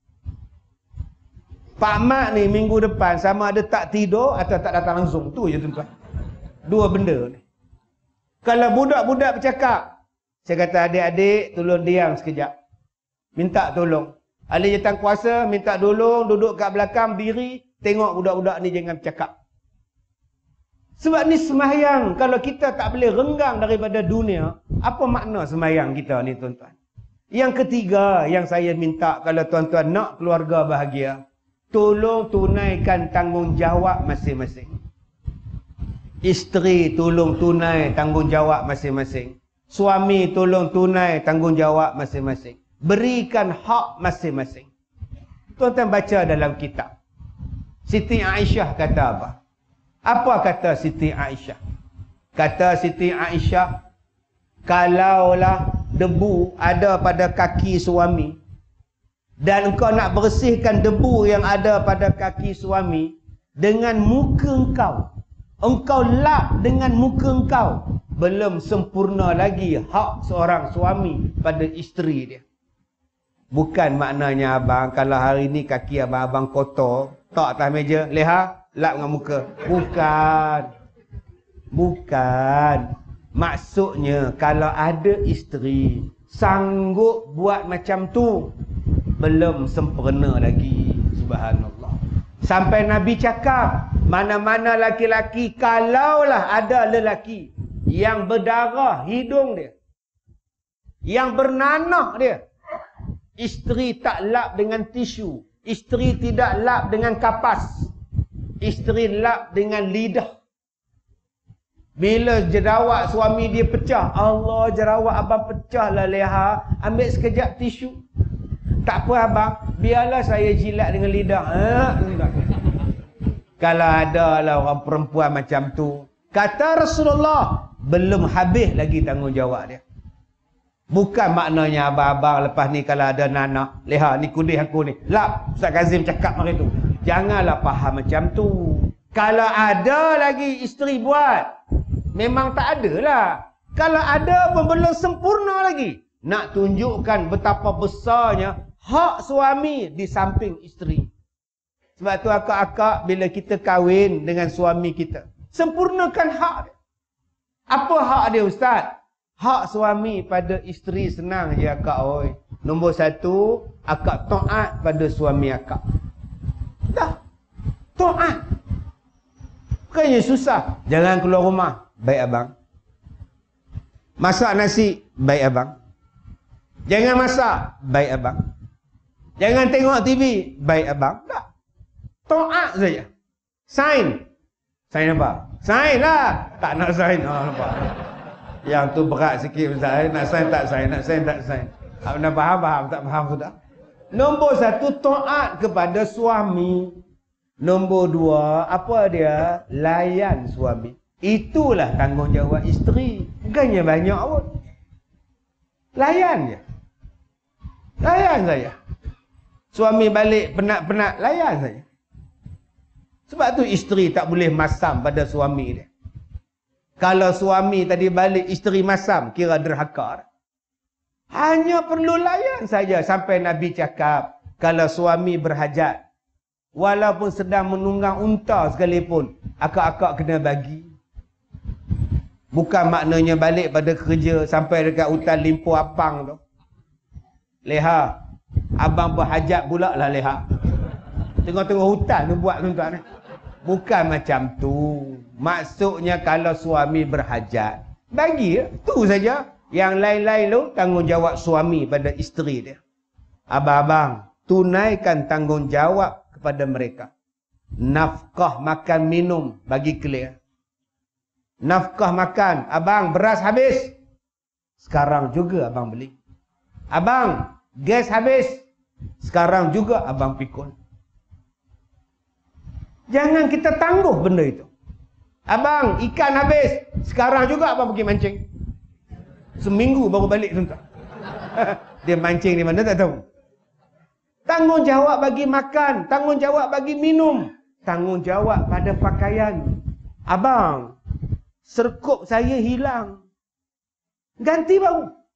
Pak Mat ni minggu depan sama ada tak tidur atau tak datang langsung. Tu je tuan-tuan. Dua benda ni. Kalau budak-budak bercakap, saya kata adik-adik tolong diam sekejap. Minta tolong. Ahli jawatan kuasa minta tolong, duduk kat belakang diri, tengok budak-budak ni jangan bercakap. Sebab ni sembahyang, kalau kita tak boleh renggang daripada dunia, apa makna sembahyang kita ni tuan-tuan? Yang ketiga yang saya minta, kalau tuan-tuan nak keluarga bahagia, tolong tunaikan tanggungjawab masing-masing. Isteri tolong tunai tanggungjawab masing-masing. Suami tolong tunai tanggungjawab masing-masing. Berikan hak masing-masing. Tuan-tuan baca dalam kitab. Siti Aisyah kata apa? Apa kata Siti Aisyah? Kata Siti Aisyah, kalaulah debu ada pada kaki suami dan engkau nak bersihkan debu yang ada pada kaki suami dengan muka engkau lap dengan muka engkau, belum sempurna lagi hak seorang suami pada isteri dia. Bukan maknanya abang kalau hari ni kaki abang kotor, tak atas meja, leha, lap dengan muka. Bukan. Maksudnya kalau ada isteri sanggup buat macam tu, belum sempurna lagi. Subhanallah. Sampai Nabi cakap, mana-mana laki-laki, kalaulah ada lelaki yang berdarah hidung dia, yang bernanah dia, isteri tak lap dengan tisu, isteri tidak lap dengan kapas, isteri lap dengan lidah. Bila jerawat suami dia pecah, Allah, jerawat abang pecah lah leha, ambil sekejap tisu. Tak apa abang, biarlah saya jilat dengan lidah. Kalau ada lah orang perempuan macam tu, kata Rasulullah, belum habis lagi tanggungjawab dia. Bukan maknanya abang-abang lepas ni kalau ada nanak, leha ni kudih aku ni, lap, Ustaz Kazim cakap macam tu. Janganlah faham macam tu. Kalau ada lagi isteri buat, memang tak ada lah. Kalau ada pun belum sempurna lagi. Nak tunjukkan betapa besarnya hak suami di samping isteri. Sebab tu akak-akak bila kita kahwin dengan suami kita, sempurnakan hak dia. Apa hak dia Ustaz? Hak suami pada isteri senang je akak oi. Nombor satu, akak taat pada suami akak. Dah. Taat. Bukannya susah. Jangan keluar rumah. Baik abang. Masak nasi. Baik abang. Jangan masak. Baik abang. Jangan tengok TV. Baik abang. Tak. Taat saja. Sign. Sign apa? Sign lah. Tak nak sign. Oh, nampak. Yang tu berat sikit Ustaz. Nak sign tak sign. Nak sign tak sign. Nak faham? Tak faham sudah. Nombor satu, taat kepada suami. Nombor dua, apa dia? Layan suami. Itulah tanggungjawab isteri. Bukannya banyak pun. Layan je. Layan saja. Suami balik penat-penat, layan saja. Sebab tu isteri tak boleh masam pada suami dia. Kalau suami tadi balik, isteri masam, kira derhaka. Hanya perlu layan saja. Sampai Nabi cakap, kalau suami berhajat, walaupun sedang menunggang unta sekalipun, akak-akak kena bagi. Bukan maknanya balik pada kerja, sampai dekat hutan Limpo Apang tu, leha, abang berhajat pula lah leha. Tengah-tengah hutan tu buat tuan-tuan. Bukan macam tu. Maksudnya kalau suami berhajat, bagi tu saja. Yang lain-lain tu tanggungjawab suami pada isteri dia. Abang-abang, tunaikan tanggungjawab kepada mereka. Nafkah makan minum bagi clear. Nafkah makan, abang beras habis, sekarang juga abang beli. Abang gas habis, sekarang juga abang pikul. Jangan kita tangguh benda itu. Abang ikan habis, sekarang juga abang pergi mancing. Seminggu baru balik tuan-tuan. Dia mancing di mana tak tahu. Tanggungjawab bagi makan, tanggungjawab bagi minum, tanggungjawab pada pakaian. Abang, serkup saya hilang, ganti baru.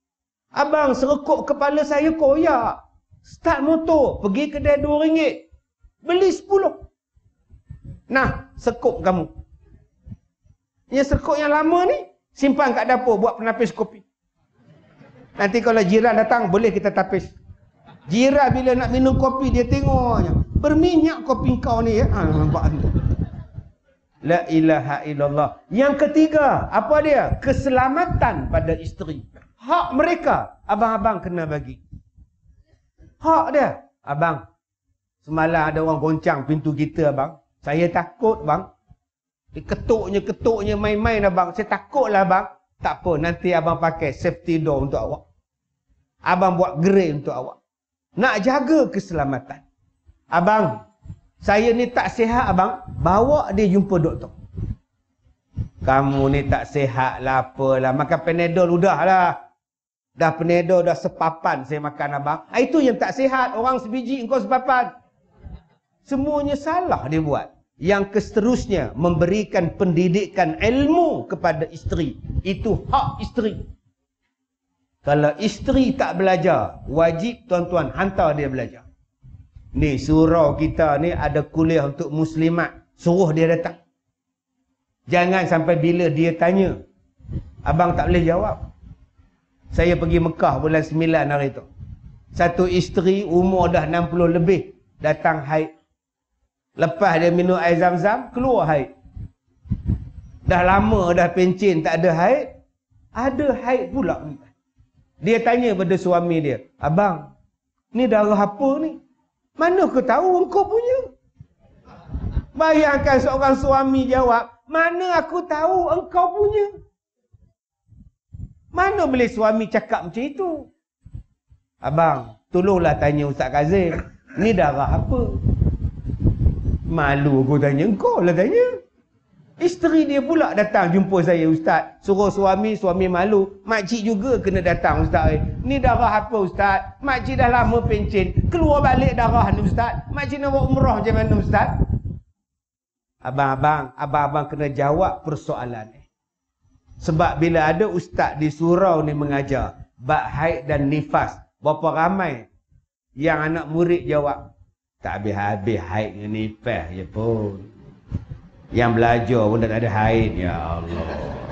Abang serekuk kepala saya koyak. Start motor, pergi kedai RM2. Beli 10. Nah, sekuk kamu. Yang sekuk yang lama ni, simpan kat dapur, buat penapis kopi. Nanti kalau jiran datang, boleh kita tapis. Jiran bila nak minum kopi, dia tengoknya. Berminyak kopi kau ni ya. Nampak tu. La ilaha illallah. Yang ketiga, apa dia? Keselamatan pada isteri. Hak mereka, abang-abang kena bagi. Hak dia. Abang, semalam ada orang goncang pintu kita abang. Saya takut bang. Dia ketuknya main-main abang. Saya takutlah abang. Tak apa, nanti abang pakai safety door untuk awak. Abang buat gerai untuk awak. Nak jaga keselamatan. Abang, saya ni tak sihat abang. Bawa dia jumpa doktor. Kamu ni tak sihat lah apalah. Makan Panadol udahlah. Dah Panadol dah sepapan saya makan abang. Itu yang tak sihat. Orang sebiji engkau sepapan. Semuanya salah dia buat. Yang seterusnya memberikan pendidikan ilmu kepada isteri. Itu hak isteri. Kalau isteri tak belajar, wajib tuan-tuan hantar dia belajar. Ni surau kita ni ada kuliah untuk muslimat. Suruh dia datang. Jangan sampai bila dia tanya, abang tak boleh jawab. Saya pergi Mekah bulan 9 hari tu. Satu isteri umur dah 60 lebih datang haid. Lepas dia minum air zam-zam, keluar haid. Dah lama dah pencin tak ada haid. Ada haid pula. Dia tanya pada suami dia, abang, ni darah apa ni? Mana aku tahu engkau punya? Bayangkan seorang suami jawab, mana aku tahu engkau punya? Mana boleh suami cakap macam itu? Abang, tolonglah tanya Ustaz Kazim, ni darah apa? Malu aku tanya, engkau lah tanya. Isteri dia pula datang jumpa saya, Ustaz. Suruh suami malu. Makcik juga kena datang, Ustaz. Ni darah apa, Ustaz? Makcik dah lama pencin. Keluar balik darah ni, Ustaz. Makcik nak buat umrah macam mana, Ustaz? Abang-abang kena jawab persoalan ni. Sebab bila ada ustaz di surau ni mengajar bab haid dan nifas, berapa ramai yang anak murid jawab, tak habis-habis haid dengan nifas je pun. Yang belajar pun tak ada haid. Ya Allah.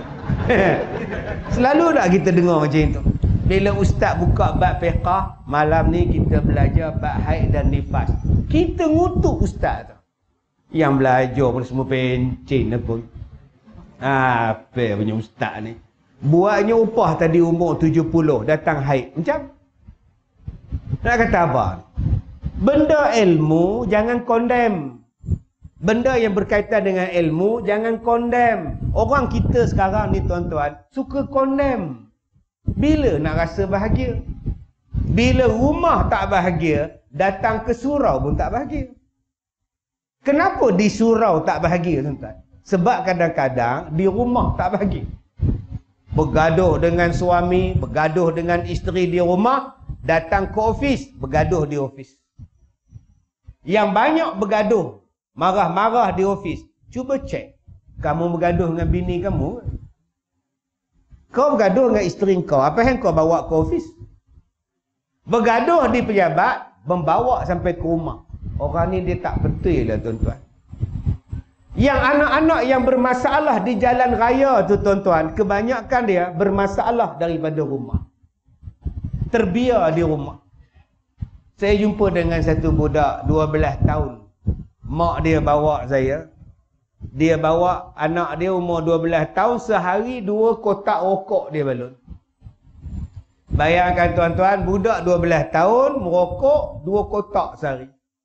Selalu tak kita dengar macam itu. Bila ustaz buka bab fiqah, malam ni kita belajar bab haid dan nifas. Kita ngutuk ustaz tu. Yang belajar pun semua pencin pun. Apa punya ustaz ni? Buatnya upah tadi umur 70, datang haid. Macam? Nak kata apa? Benda ilmu jangan condemn. Benda yang berkaitan dengan ilmu jangan condemn. Orang kita sekarang ni tuan-tuan suka condemn. Bila nak rasa bahagia? Bila rumah tak bahagia, datang ke surau pun tak bahagia. Kenapa di surau tak bahagia tuan-tuan? Sebab kadang-kadang di rumah tak bahagia. Bergaduh dengan suami, bergaduh dengan isteri di rumah, datang ke ofis, bergaduh di ofis. Yang banyak bergaduh, marah-marah di ofis. Cuba cek. Kamu bergaduh dengan bini kamu? Kau bergaduh dengan isteri kau. Apa yang kau bawa ke ofis? Bergaduh di pejabat, membawa sampai ke rumah. Orang ni dia tak betul lah tuan-tuan. Yang anak-anak yang bermasalah di jalan raya tu tuan-tuan, kebanyakan dia bermasalah daripada rumah. Terbiar di rumah. Saya jumpa dengan satu budak 12 tahun. Mak dia bawa saya. Dia bawa anak dia umur 12 tahun, sehari 2 kotak rokok dia balun. Bayangkan tuan-tuan, budak 12 tahun merokok 2 kotak sehari.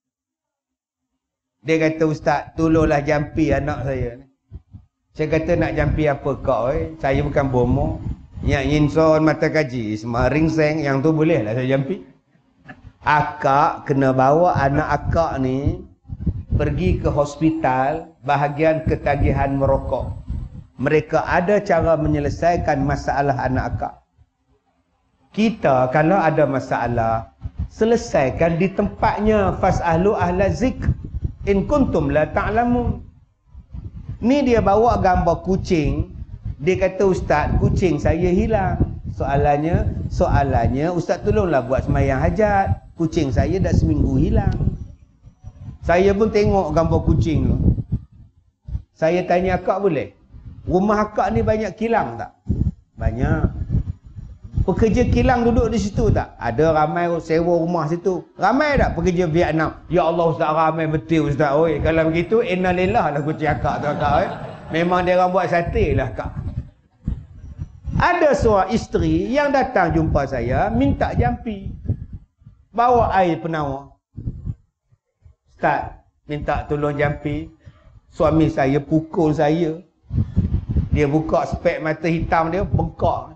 Dia kata, Ustaz, tolonglah jampi anak saya ni. Saya kata, nak jampi apa kau? Saya bukan bomo. Yang inson mata kaji, semua ringseng, yang tu boleh lah saya jampi. Akak kena bawa anak akak ni pergi ke hospital bahagian ketagihan merokok. Mereka ada cara menyelesaikan masalah anak akak. Kita kalau ada masalah, selesaikan di tempatnya. Fas'alu ahla zikr in kuntum la ta'lamun. Ni dia bawa gambar kucing. Dia kata, Ustaz, kucing saya hilang. Soalannya ustaz tolonglah buat sembahyang hajat. Kucing saya dah seminggu hilang. Saya pun tengok gambar kucing tu. Saya tanya akak boleh? Rumah akak ni banyak kilang tak? Banyak. Pekerja kilang duduk di situ tak? Ada ramai sewa rumah situ. Ramai tak pekerja Vietnam? Ya Allah ustaz, ramai betul ustaz. Oi, kalau begitu innalillah lah kucing akak tu akak. Memang dia orang buat sate lah akak. Ada seorang isteri yang datang jumpa saya minta jampi. Bawa air penawar. Ustaz, minta tolong jampi. Suami saya pukul saya. Dia buka spek mata hitam dia, bengkak.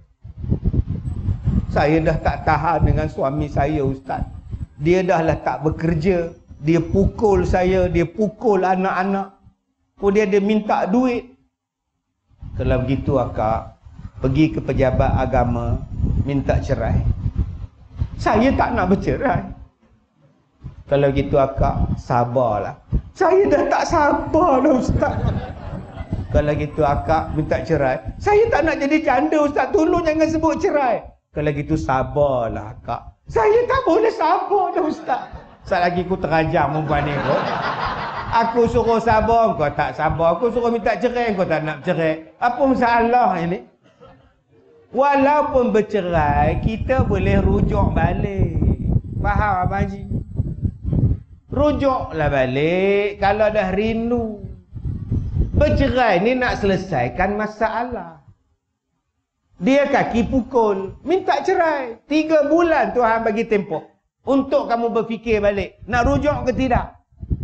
Saya dah tak tahan dengan suami saya ustaz. Dia dah lah tak bekerja. Dia pukul saya, dia pukul anak-anak. Kemudian dia minta duit. Kalau begitu akak, pergi ke pejabat agama, minta cerai. Saya tak nak bercerai. Kalau gitu akak, sabarlah. Saya dah tak sabar dah ustaz. Kalau gitu akak minta cerai. Saya tak nak jadi janda ustaz, tolong jangan sebut cerai. Kalau gitu sabarlah akak. Saya tak boleh sabar dah ustaz. Sekali lagi aku terajam perempuan ni kot. Aku suruh sabar, kau tak sabar. Aku suruh minta cerai, kau tak nak cerai. Apa masalah ini? Walaupun bercerai, kita boleh rujuk balik. Faham Abang Haji? Rujuklah balik kalau dah rindu. Bercerai ni nak selesaikan masalah. Dia kaki pukul, minta cerai. 3 bulan Tuhan bagi tempoh untuk kamu berfikir balik. Nak rujuk ke tidak?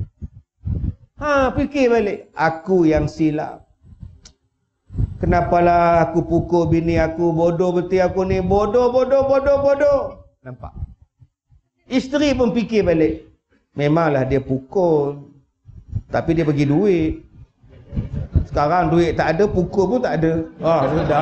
Fikir balik. Aku yang silap. Kenapalah aku pukul bini aku? Bodoh betul aku ni. Bodoh. Nampak? Isteri pun fikir balik. Memanglah dia pukul, tapi dia bagi duit. Sekarang duit tak ada, pukul pun tak ada. Sudah.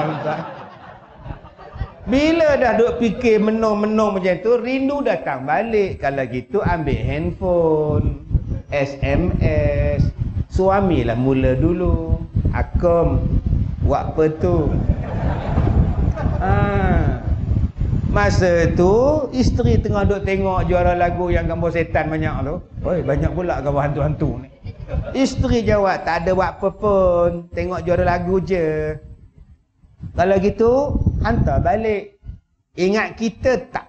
Bila dah duk fikir menung-menung macam tu, rindu datang balik. Kalau gitu ambil handphone, SMS. Suamilah mula dulu. Akom, buat apa tu? Masa tu isteri tengah duk tengok juara lagu yang gambar setan banyak tu. Oi, banyak pula gambar hantu-hantu ni. Isteri jawab, tak ada buat apa pun, tengok juara lagu je. Kalau gitu hantar balik. Ingat kita tak?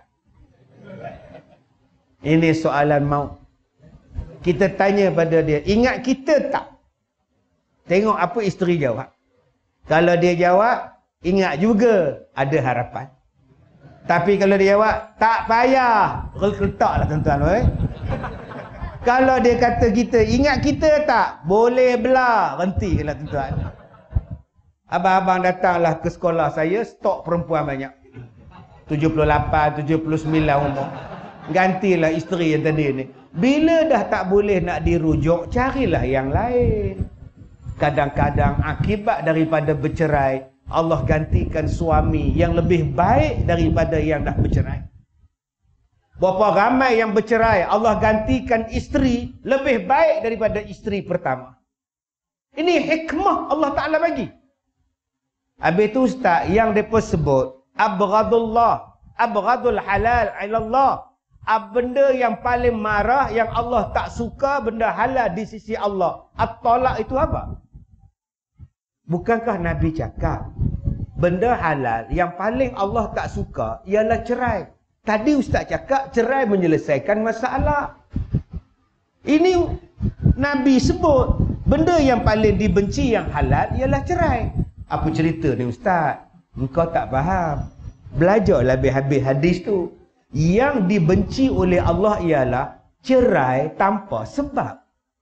Ini soalan maut. Kita tanya pada dia, ingat kita tak? Tengok apa isteri jawab. Kalau dia jawab, ingat juga, ada harapan. Tapi kalau dia jawab, tak payah, letaklah tuan-tuan. Kalau dia kata kita, ingat kita tak? Boleh belah, hentikanlah tuan-tuan. Abang-abang datanglah ke sekolah saya, stok perempuan banyak. 78, 79 umur. Gantilah isteri yang tadi ni. Bila dah tak boleh nak dirujuk, carilah yang lain. Kadang-kadang akibat daripada bercerai, Allah gantikan suami yang lebih baik daripada yang dah bercerai. Berapa ramai yang bercerai, Allah gantikan isteri lebih baik daripada isteri pertama. Ini hikmah Allah Ta'ala bagi. Habis tu ustaz, yang mereka sebut abghadul halal ilallah. Benda yang paling marah, yang Allah tak suka, benda halal di sisi Allah. At-talaq itu apa? Bukankah Nabi cakap benda halal yang paling Allah tak suka ialah cerai? Tadi ustaz cakap cerai menyelesaikan masalah. Ini Nabi sebut benda yang paling dibenci yang halal ialah cerai. Apa cerita ni ustaz? Engkau tak faham. Belajarlah habis-habis hadis tu. Yang dibenci oleh Allah ialah cerai tanpa sebab.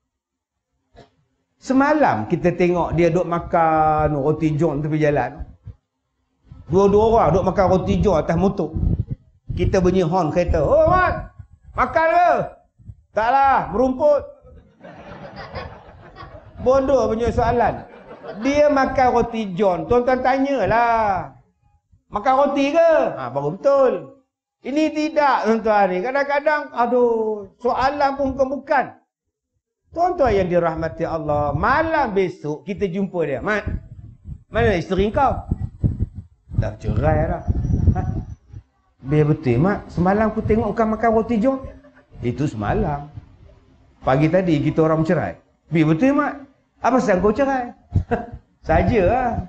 Semalam kita tengok dia duk makan roti john tepi jalan. Dua-dua orang duk makan roti john atas motor. Kita bunyi horn kereta. Oh Mat, makan ke? Taklah, merumput. Bodoh punya soalan. Dia makan roti john. Tuan-tuan tanyalah. Makan roti ke? Baru betul. Ini tidak tuan-tuan ni. Kadang-kadang, soalan pun bukan. Tuan-tuan yang dirahmati Allah, malam besok kita jumpa dia. Mat, mana isteri kau? Dah cerai dah. Ha? Biar betul mak, semalam aku tengok kau makan roti john. Itu semalam. Pagi tadi kita orang bercerai. Biar betul mak. Apa sebab kau cerai? Sajalah.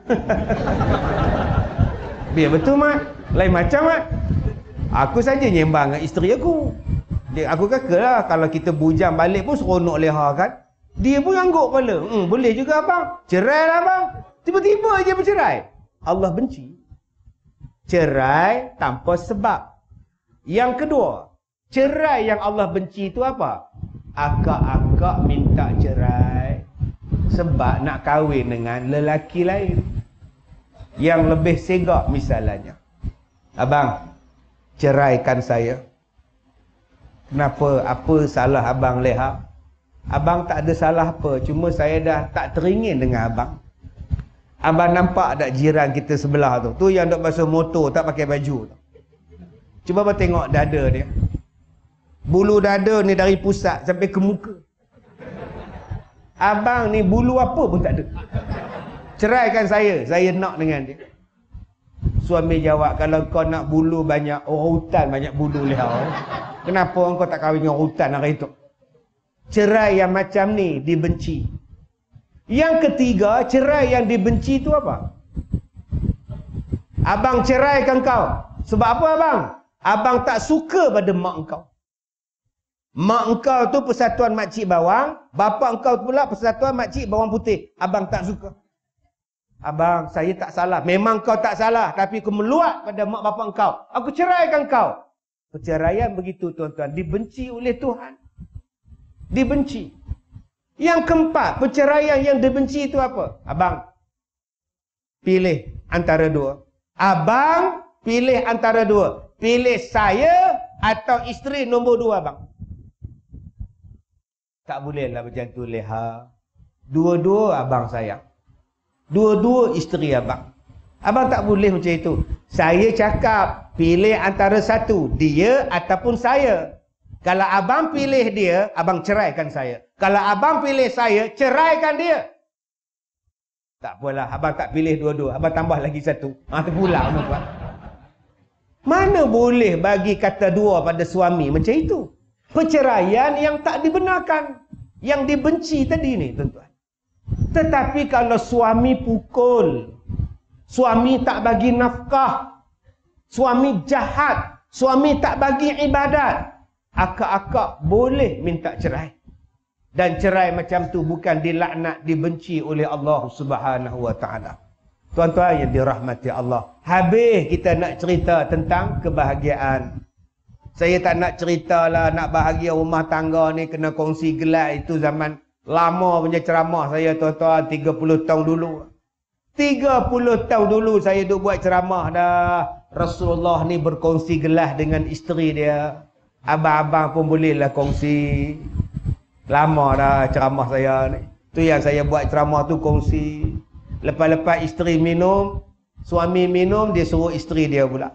Biar betul mak. Lain macam mak. Aku saja nyembang dengan isteri aku. Aku kata lah, kalau kita bujang balik pun seronok leha kan. Dia pun angguk kepala. Boleh juga abang. Cerai lah abang. Tiba-tiba je bercerai. Allah benci. Cerai tanpa sebab. Yang kedua, cerai yang Allah benci itu apa? Akak-akak minta cerai sebab nak kahwin dengan lelaki lain yang lebih segak misalnya. Abang, ceraikan saya. Kenapa? Apa salah abang leha? Abang tak ada salah apa, cuma saya dah tak teringin dengan abang. Abang nampak tak jiran kita sebelah tu? Tu yang duk basuh motor tak pakai baju tu. Cuba abang tengok dada dia. Bulu dada ni dari pusat sampai ke muka. Abang ni bulu apa pun tak ada. Ceraikan saya nak dengan dia. Suami jawab, kalau kau nak bulu banyak, orang hutan banyak bulu leha. Kenapa kau tak kahwin dengan hutan hari tu? Cerai yang macam ni dibenci. Yang ketiga, cerai yang dibenci itu apa? Abang ceraikan kau. Sebab apa abang? Abang tak suka pada mak engkau. Mak engkau tu persatuan makcik bawang, bapa engkau pula persatuan makcik bawang putih. Abang tak suka. Abang, saya tak salah. Memang kau tak salah, tapi aku meluat pada mak bapa engkau. Aku ceraikan kau. Perceraian begitu tuan-tuan, dibenci oleh Tuhan. Dibenci. Yang keempat, perceraian yang dibenci itu apa? Abang, pilih antara dua. Abang, pilih antara dua. Pilih saya atau isteri nombor dua abang. Tak bolehlah macam tu leha. Dua-dua abang sayang. Dua-dua isteri abang. Abang tak boleh macam itu. Saya cakap, pilih antara satu. Dia ataupun saya. Kalau abang pilih dia, abang ceraikan saya. Kalau abang pilih saya, ceraikan dia. Tak apalah, abang tak pilih dua-dua. Abang tambah lagi satu. Terpulang. Mana boleh bagi kata dua pada suami macam itu? Perceraian yang tak dibenarkan. Yang dibenci tadi ni, tuan-tuan. Tetapi kalau suami pukul, suami tak bagi nafkah, suami jahat, suami tak bagi ibadat, akak-akak boleh minta cerai. Dan cerai macam tu bukan dilaknat, dibenci oleh Allah Subhanahu wa taala. Tuan-tuan yang dirahmati Allah, habis kita nak cerita tentang kebahagiaan. Saya tak nak ceritalah nak bahagia rumah tangga ni kena kongsi gelas, itu zaman lama punya ceramah saya tuan-tuan, 30 tahun dulu. 30 tahun dulu saya duk buat ceramah dah. Rasulullah ni berkongsi gelas dengan isteri dia. Abang-abang pun bolehlah kongsi. Lama dah ceramah saya ni. Tu yang saya buat ceramah tu kongsi. Lepas-lepas isteri minum, suami minum, dia suruh isteri dia pula.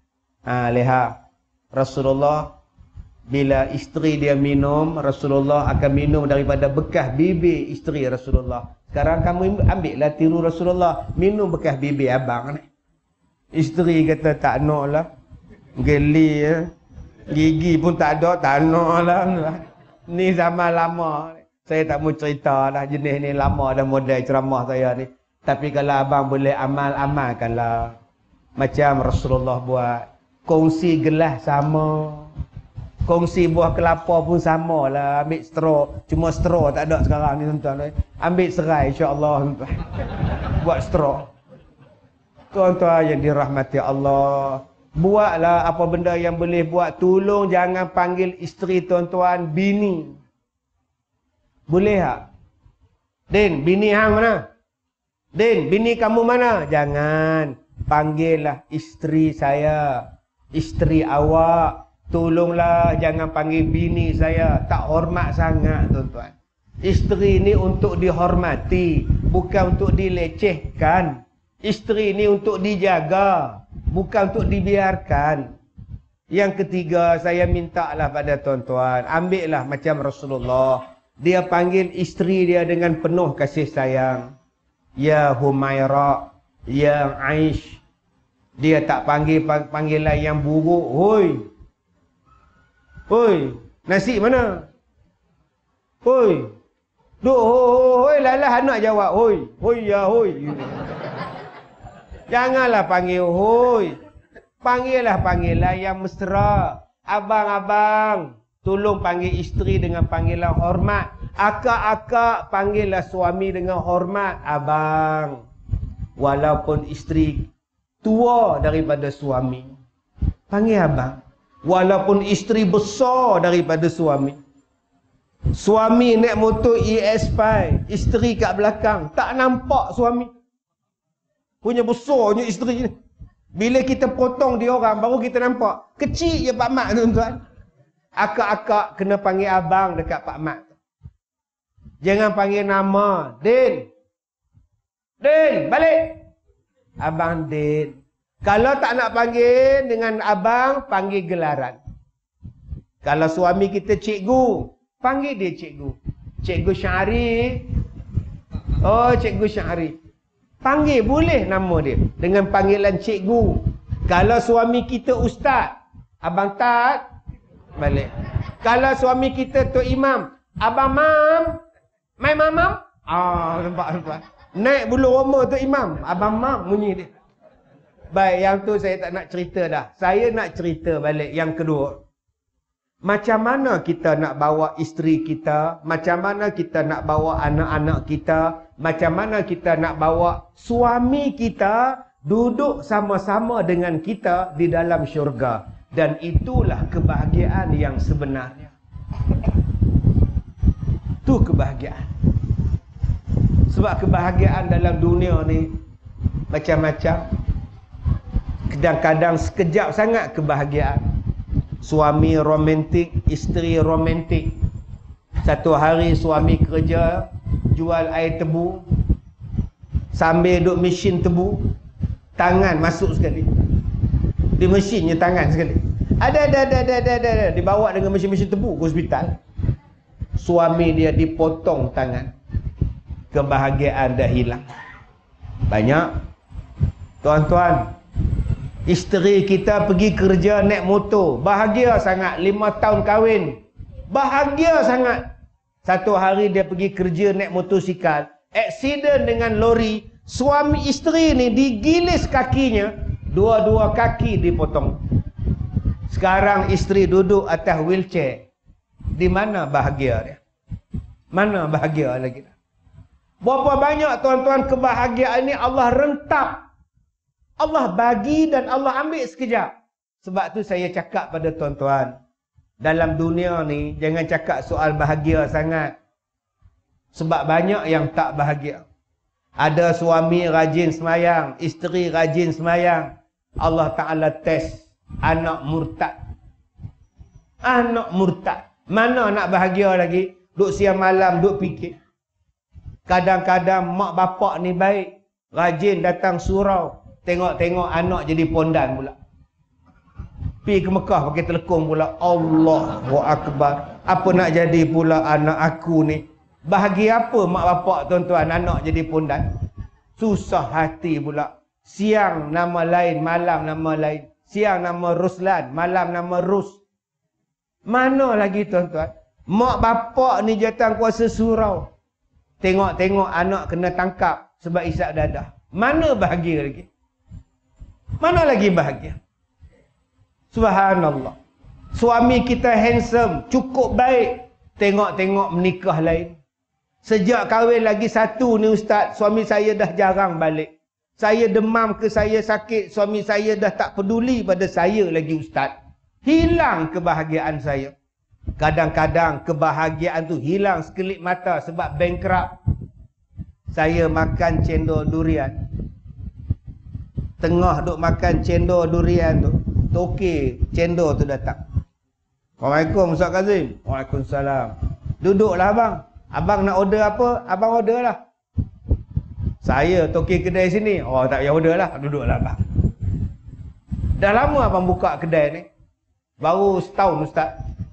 Lihat. Rasulullah bila isteri dia minum, Rasulullah akan minum daripada bekas bibir isteri Rasulullah. Sekarang kamu ambillah tiru Rasulullah, minum bekas bibir abang ni. Isteri kata tak nak lah. Geli ya. Gigi pun tak ada, tak nak lah. Ni zaman lama. Saya tak mau cerita lah jenis ni, lama dah model ceramah saya ni. Tapi kalau abang boleh amalkanlah. Macam Rasulullah buat. Kongsi gelas sama. Kongsi buah kelapa pun sama lah. Ambil straw. Cuma straw tak ada sekarang ni tuan-tuan. Ambil serai insya-Allah tuan-tuan. Buat straw. Tuan-tuan yang dirahmati Allah. Buatlah apa benda yang boleh buat. Tolong jangan panggil isteri tuan-tuan bini. Boleh tak? Din, bini hang mana? Din, bini kamu mana? Jangan. Panggillah isteri saya. Isteri awak. Tolonglah jangan panggil bini saya. Tak hormat sangat tuan-tuan. Isteri ni untuk dihormati. Bukan untuk dilecehkan. Isteri ni untuk dijaga. Bukan untuk dibiarkan. Yang ketiga, saya mintalah pada tuan-tuan. Ambillah macam Rasulullah. Dia panggil isteri dia dengan penuh kasih sayang. Ya Humaira. Ya Aish. Dia tak panggil panggilan yang buruk. Hoi. Hoi, nasi mana? Hoi. Duk hoi, lalah anak jawab hoi. Hoi ya hoi. Janganlah panggil hoi. Panggillah panggilan yang mesra. Abang-abang. Tolong panggil isteri dengan panggilan hormat. Akak-akak, panggillah suami dengan hormat. Abang. Walaupun isteri tua daripada suami, panggil abang. Walaupun isteri besar daripada suami. Suami naik motor ES5, isteri kat belakang. Tak nampak suami. Punya besarnya isteri ni. Bila kita potong dia orang, baru kita nampak. Kecil je Pak Mat, tuan-tuan. Akak-akak kena panggil abang dekat Pak Mat. Jangan panggil nama. Din. Din, balik. Abang Din. Kalau tak nak panggil dengan abang, panggil gelaran. Kalau suami kita cikgu, panggil dia cikgu. Cikgu Syahri. Oh, Cikgu Syahri. Panggil boleh nama dia dengan panggilan cikgu. Kalau suami kita ustaz, abang Tat, balik. Kalau suami kita Tok Imam, abang Mam, mai mamam. Nampak. Naik bulu roma Tok Imam, abang Mam bunyi dia. Baik, yang tu saya tak nak cerita dah. Saya nak cerita balik yang kedua. Macam mana kita nak bawa isteri kita, macam mana kita nak bawa anak-anak kita, macam mana kita nak bawa suami kita duduk sama-sama dengan kita di dalam syurga. Dan itulah kebahagiaan yang sebenarnya. Itu kebahagiaan. Sebab kebahagiaan dalam dunia ni macam-macam. Kadang-kadang sekejap sangat kebahagiaan. Suami romantik, isteri romantik. Satu hari suami kerja, jual air tebu, sambil duduk mesin tebu, tangan masuk sekali. Di mesinnya tangan sekali. Ada. Dibawa dengan mesin-mesin tebu ke hospital. Suami dia dipotong tangan. Kebahagiaan dah hilang. Banyak. Tuan-tuan, isteri kita pergi kerja naik motor. Bahagia sangat. 5 tahun kahwin. Bahagia sangat. Satu hari dia pergi kerja naik motosikal. Aksiden dengan lori. Suami isteri ni digilis kakinya. Dua-dua kaki dipotong. Sekarang isteri duduk atas wheelchair. Di mana bahagia dia? Mana bahagia lagi? Berapa banyak tuan-tuan kebahagiaan ini Allah rentap. Allah bagi dan Allah ambil sekejap. Sebab tu saya cakap pada tuan-tuan, dalam dunia ni jangan cakap soal bahagia sangat. Sebab banyak yang tak bahagia. Ada suami rajin semayang, isteri rajin semayang. Allah Ta'ala test anak murtad. Anak murtad. Mana nak bahagia lagi? Duk siang malam, duk fikir. Kadang-kadang mak bapak ni baik. Rajin datang surau. Tengok-tengok anak jadi pondan pula. Pergi ke Mekah pakai telekong pula. Allahu Akbar. Apa nak jadi pula anak aku ni? Bahagia apa mak bapak tuan-tuan anak jadi pondan? Susah hati pula. Siang nama lain, malam nama lain. Siang nama Ruslan, malam nama Rus. Mana lagi tuan-tuan? Mak bapak ni jatuh kuasa surau. Tengok-tengok anak kena tangkap sebab isap dadah. Mana bahagia lagi? Mana lagi bahagia? Subhanallah. Suami kita handsome, cukup baik. Tengok-tengok menikah lain. Sejak kahwin lagi satu ni ustaz, suami saya dah jarang balik. Saya demam ke saya sakit, suami saya dah tak peduli pada saya lagi ustaz. Hilang kebahagiaan saya. Kadang-kadang kebahagiaan tu hilang sekelip mata sebab bankrupt. Saya makan cendol durian. Tengah duk makan cendol durian tu, toke cendol tu datang. Assalamualaikum Ustaz Kazim. Waalaikumsalam. Duduklah abang. Abang nak order apa? Abang order lah. Saya toke kedai sini. Oh tak payah order lah. Duduklah abang. Dah lama abang buka kedai ni? Baru setahun ustaz.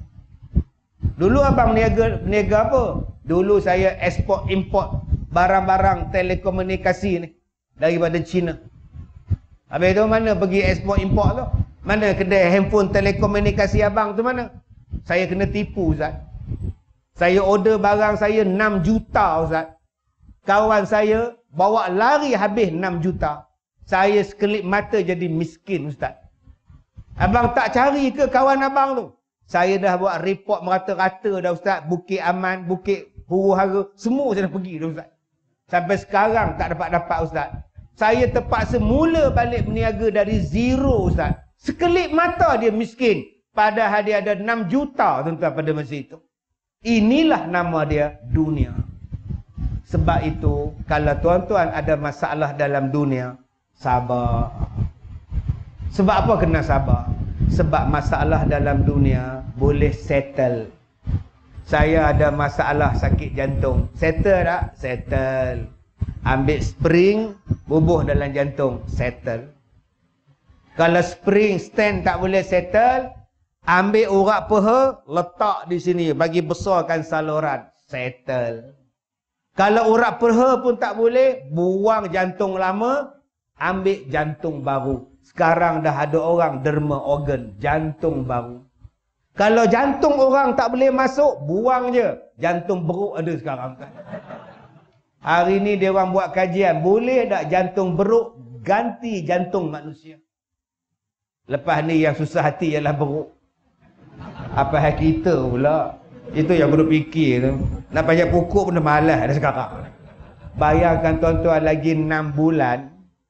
Dulu abang niaga apa? Dulu saya ekspor import barang-barang telekomunikasi ni daripada China. Habis tu mana pergi ekspor import tu? Mana kedai handphone telekomunikasi abang tu mana? Saya kena tipu Ustaz. Saya order barang saya 6 juta Ustaz. Kawan saya bawa lari habis 6 juta. Saya sekelip mata jadi miskin Ustaz. Abang tak cari ke kawan abang tu? Saya dah buat report merata-rata dah Ustaz. Bukit Aman, Bukit Huru-Hara, semua saya dah pergi dah Ustaz. Sampai sekarang tak dapat-dapat Ustaz. Saya terpaksa mula balik berniaga dari zero Ustaz. Sekelip mata dia miskin. Padahal dia ada 6 juta tuan-tuan pada masa itu. Inilah nama dia dunia. Sebab itu, kalau tuan-tuan ada masalah dalam dunia, sabar. Sebab apa kena sabar? Sebab masalah dalam dunia boleh settle. Saya ada masalah sakit jantung. Settle tak? Settle. Ambil spring, bubuh dalam jantung. Settle. Kalau spring stand tak boleh settle, ambil urat peha, letak di sini. Bagi besarkan saluran. Settle. Kalau urat peha pun tak boleh, buang jantung lama, ambil jantung baru. Sekarang dah ada orang derma organ, jantung baru. Kalau jantung orang tak boleh masuk, buang je. Jantung beruk ada sekarang. Hari ni dia orang buat kajian, boleh tak jantung beruk ganti jantung manusia? Lepas ni yang susah hati ialah beruk. Apa hal kita pula? Itu yang aku duk fikir tu. Nak banyak pokok pun dah malas dah sekarang. Bayangkan tuan-tuan lagi 6 bulan.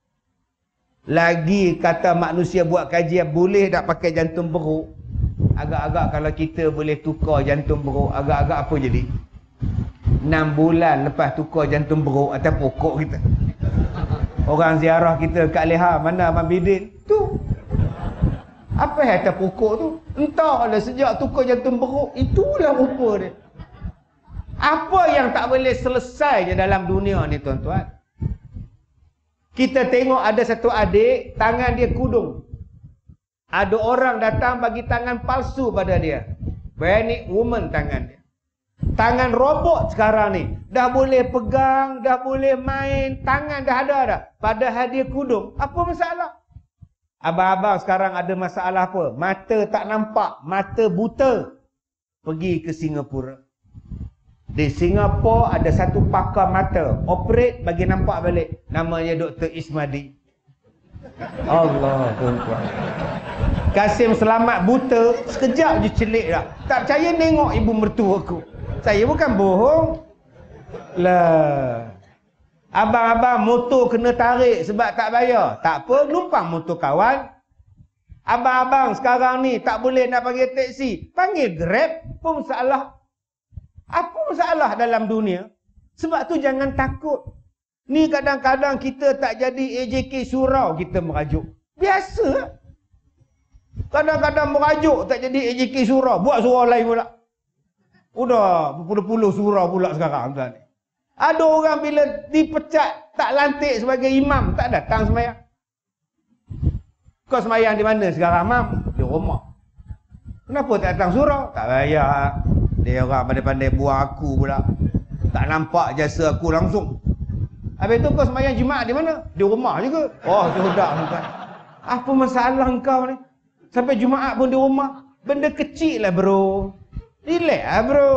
Lagi kata manusia buat kajian, boleh tak pakai jantung beruk? Agak-agak kalau kita boleh tukar jantung beruk, agak-agak apa jadi? 6 bulan lepas tukar jantung beruk atas pokok kita. Orang ziarah kita kat Leha, mana Abang Bidin? Tu. Apa yang atas pokok tu? Entahlah sejak tukar jantung beruk, itulah rupa dia. Apa yang tak boleh selesai je dalam dunia ni tuan-tuan? Kita tengok ada satu adik, tangan dia kudung. Ada orang datang bagi tangan palsu pada dia. Bionic woman tangan dia. Tangan robot sekarang ni. Dah boleh pegang, dah boleh main, tangan dah ada dah. Padahal dia kudung. Apa masalah? Abang-abang sekarang ada masalah apa? Mata tak nampak, mata buta. Pergi ke Singapura. Di Singapura ada satu pakar mata, operate bagi nampak balik. Namanya Dr. Ismadi. Allah tuan-tuan. Kasim Selamat buta, sekejap je celik dah. Tak percaya tengok ibu mertua aku. Saya bukan bohong. Lah. Abang-abang motor kena tarik sebab tak bayar. Tak apa, numpang motor kawan. Abang-abang sekarang ni tak boleh nak panggil teksi. Panggil Grab pun masalah. Apa masalah dalam dunia? Sebab tu jangan takut. Ni kadang-kadang kita tak jadi AJK surau, kita merajuk. Biasa. Kadang-kadang merajuk tak jadi AJK surau, buat surau lain pula. Udah berpuluh-puluh surau pula sekarang tuan. Ada orang bila dipecat tak lantik sebagai imam, tak datang sembahyang. Kau sembahyang di mana sekarang, Mam? Di rumah. Kenapa tak datang surau? Tak bayar. Dia orang pandai-pandai buang aku pula. Tak nampak jasa aku langsung. Habis tu kau sembahyang Jumaat di mana? Di rumah juga. Oh, sudah tuan. Apa masalah kau ni? Sampai Jumaat pun di rumah. Benda kecil lah bro. Relax lah bro.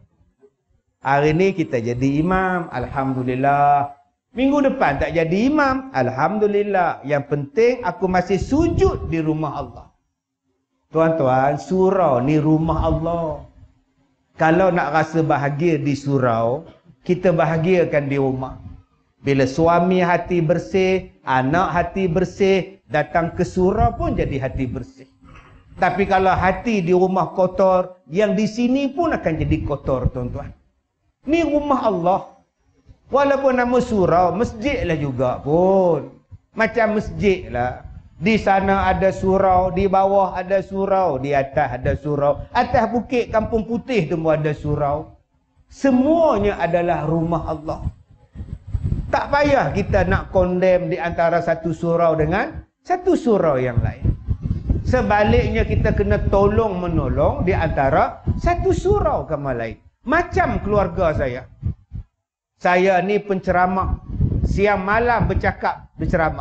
Hari ni kita jadi imam. Alhamdulillah. Minggu depan tak jadi imam. Alhamdulillah. Yang penting aku masih sujud di rumah Allah. Tuan-tuan, surau ni rumah Allah. Kalau nak rasa bahagia di surau, kita bahagiakan di rumah. Bila suami hati bersih, anak hati bersih, datang ke surau pun jadi hati bersih. Tapi kalau hati di rumah kotor, yang di sini pun akan jadi kotor, tuan-tuan. Ni rumah Allah. Walaupun nama surau, masjid lah juga pun. Macam masjid lah. Di sana ada surau, di bawah ada surau, di atas ada surau. Atas bukit Kampung Putih tu pun ada surau. Semuanya adalah rumah Allah. Tak payah kita nak condemn di antara satu surau dengan satu surau yang lain. Sebaliknya kita kena tolong menolong di antara satu surau sama lain. Macam keluarga saya. Saya ni penceramah. Siang malam bercakap berceramah.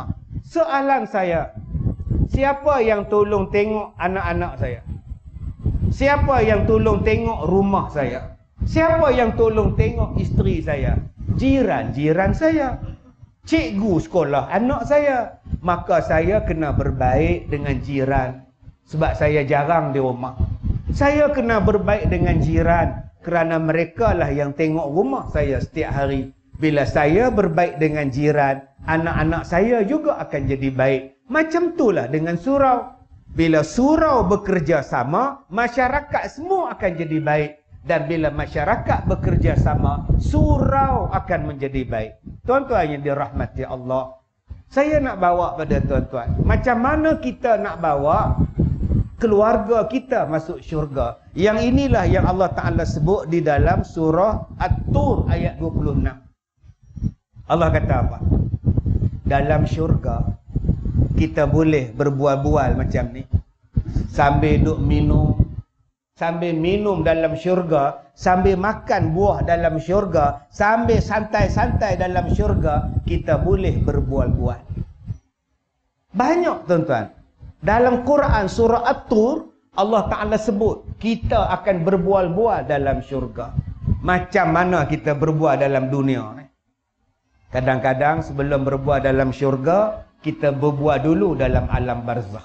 Soalan saya, siapa yang tolong tengok anak-anak saya? Siapa yang tolong tengok rumah saya? Siapa yang tolong tengok isteri saya? Jiran-jiran saya. Cikgu sekolah anak saya. Maka saya kena berbaik dengan jiran. Sebab saya jarang di rumah. Saya kena berbaik dengan jiran. Kerana mereka lah yang tengok rumah saya setiap hari. Bila saya berbaik dengan jiran, anak-anak saya juga akan jadi baik. Macam itulah dengan surau. Bila surau bekerja sama, masyarakat semua akan jadi baik. Dan bila masyarakat bekerja sama, surau akan menjadi baik. Tuan-tuan yang dirahmati Allah, saya nak bawa pada tuan-tuan, macam mana kita nak bawa keluarga kita masuk syurga. Yang inilah yang Allah Ta'ala sebut di dalam surah At-Tur ayat 26. Allah kata apa? Dalam syurga kita boleh berbual-bual macam ni, sambil duk minum, sambil minum dalam syurga, sambil makan buah dalam syurga, sambil santai-santai dalam syurga, kita boleh berbual-bual. Banyak tuan-tuan. Dalam Quran surah At-Tur, Allah Ta'ala sebut kita akan berbual-bual dalam syurga. Macam mana kita berbual dalam dunia ni? Kadang-kadang sebelum berbual dalam syurga, kita berbual dulu dalam alam barzakh.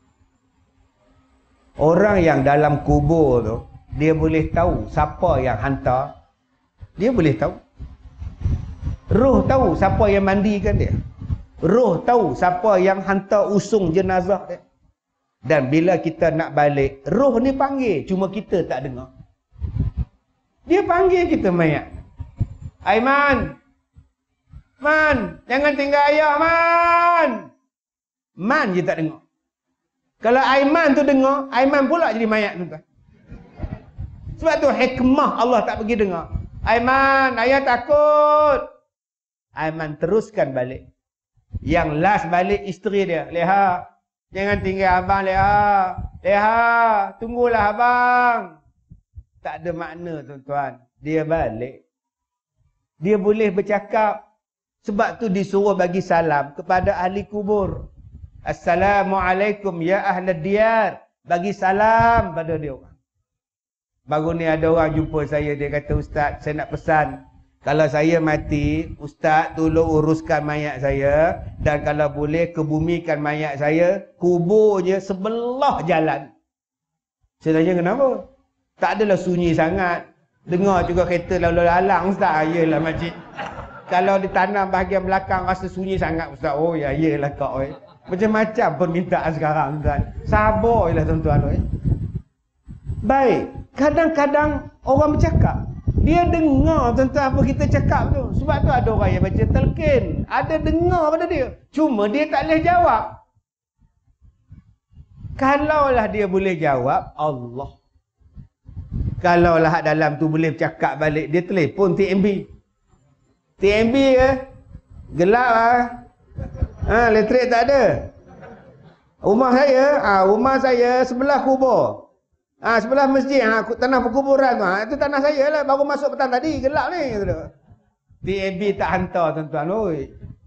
Orang yang dalam kubur tu, dia boleh tahu siapa yang hantar. Dia boleh tahu. Roh tahu siapa yang mandikan dia. Roh tahu siapa yang hantar usung jenazah dia. Dan bila kita nak balik, roh ni panggil, cuma kita tak dengar. Dia panggil kita mayat. Aiman! Man! Jangan tinggal ayah, Man! Man je tak dengar. Kalau Aiman tu dengar, Aiman pula jadi mayat tuan-tuan. Sebab tu hikmah Allah tak bagi dengar. Aiman, ayah takut. Aiman teruskan balik. Yang last balik isteri dia. Leha, jangan tinggal abang Leha. Leha, tunggulah abang. Tak ada makna tuan-tuan. Dia balik. Dia boleh bercakap. Sebab tu disuruh bagi salam kepada ahli kubur. Assalamualaikum ya ahlad diyar. Bagi salam pada dia orang. Baru ni ada orang jumpa saya, dia kata, Ustaz, saya nak pesan, kalau saya mati, Ustaz tolong uruskan mayat saya, dan kalau boleh kebumikan mayat saya, kuburnya sebelah jalan. Saya tanya kenapa? Tak adalah sunyi sangat. Dengar juga kereta lalu lalang Ustaz. Yalah makcik. Kalau ditanam bahagian belakang rasa sunyi sangat Ustaz. Oh ya, iyalah kak oi. Macam-macam permintaan sekarang tuan. Sabar jelah tuan-tuan oi. Baik, kadang-kadang orang bercakap, dia dengar tuan-tuan apa kita cakap tu. Sebab tu ada orang yang baca talqin, ada dengar pada dia. Cuma dia tak boleh jawab. Kalaulah dia boleh jawab, Allah. Kalaulah dalam tu boleh bercakap balik, dia telefon TMB. TMB ke? Gelap lah. Elektrik tak ada. Rumah saya sebelah kubur. Sebelah masjid, tanah perkuburan tu. Itu tanah saya lah, baru masuk petang tadi, gelap ni. TMB tak hantar tuan-tuan. Oi.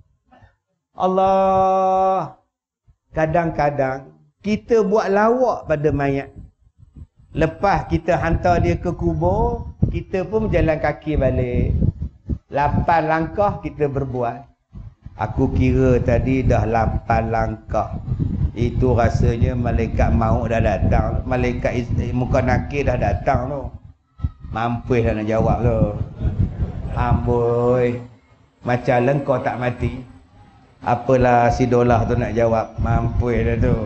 Allah. Kadang-kadang kita buat lawak pada mayat. Lepas kita hantar dia ke kubur, kita pun berjalan kaki balik. 8 langkah kita berbuat. Aku kira tadi dah 8 langkah. Itu rasanya malaikat maut dah datang. Malaikat muka nakir dah datang tu. Mampus dah nak jawab tu. Amboi. Macam lengkau tak mati. Apalah si Dolah tu nak jawab. Mampus dah tu.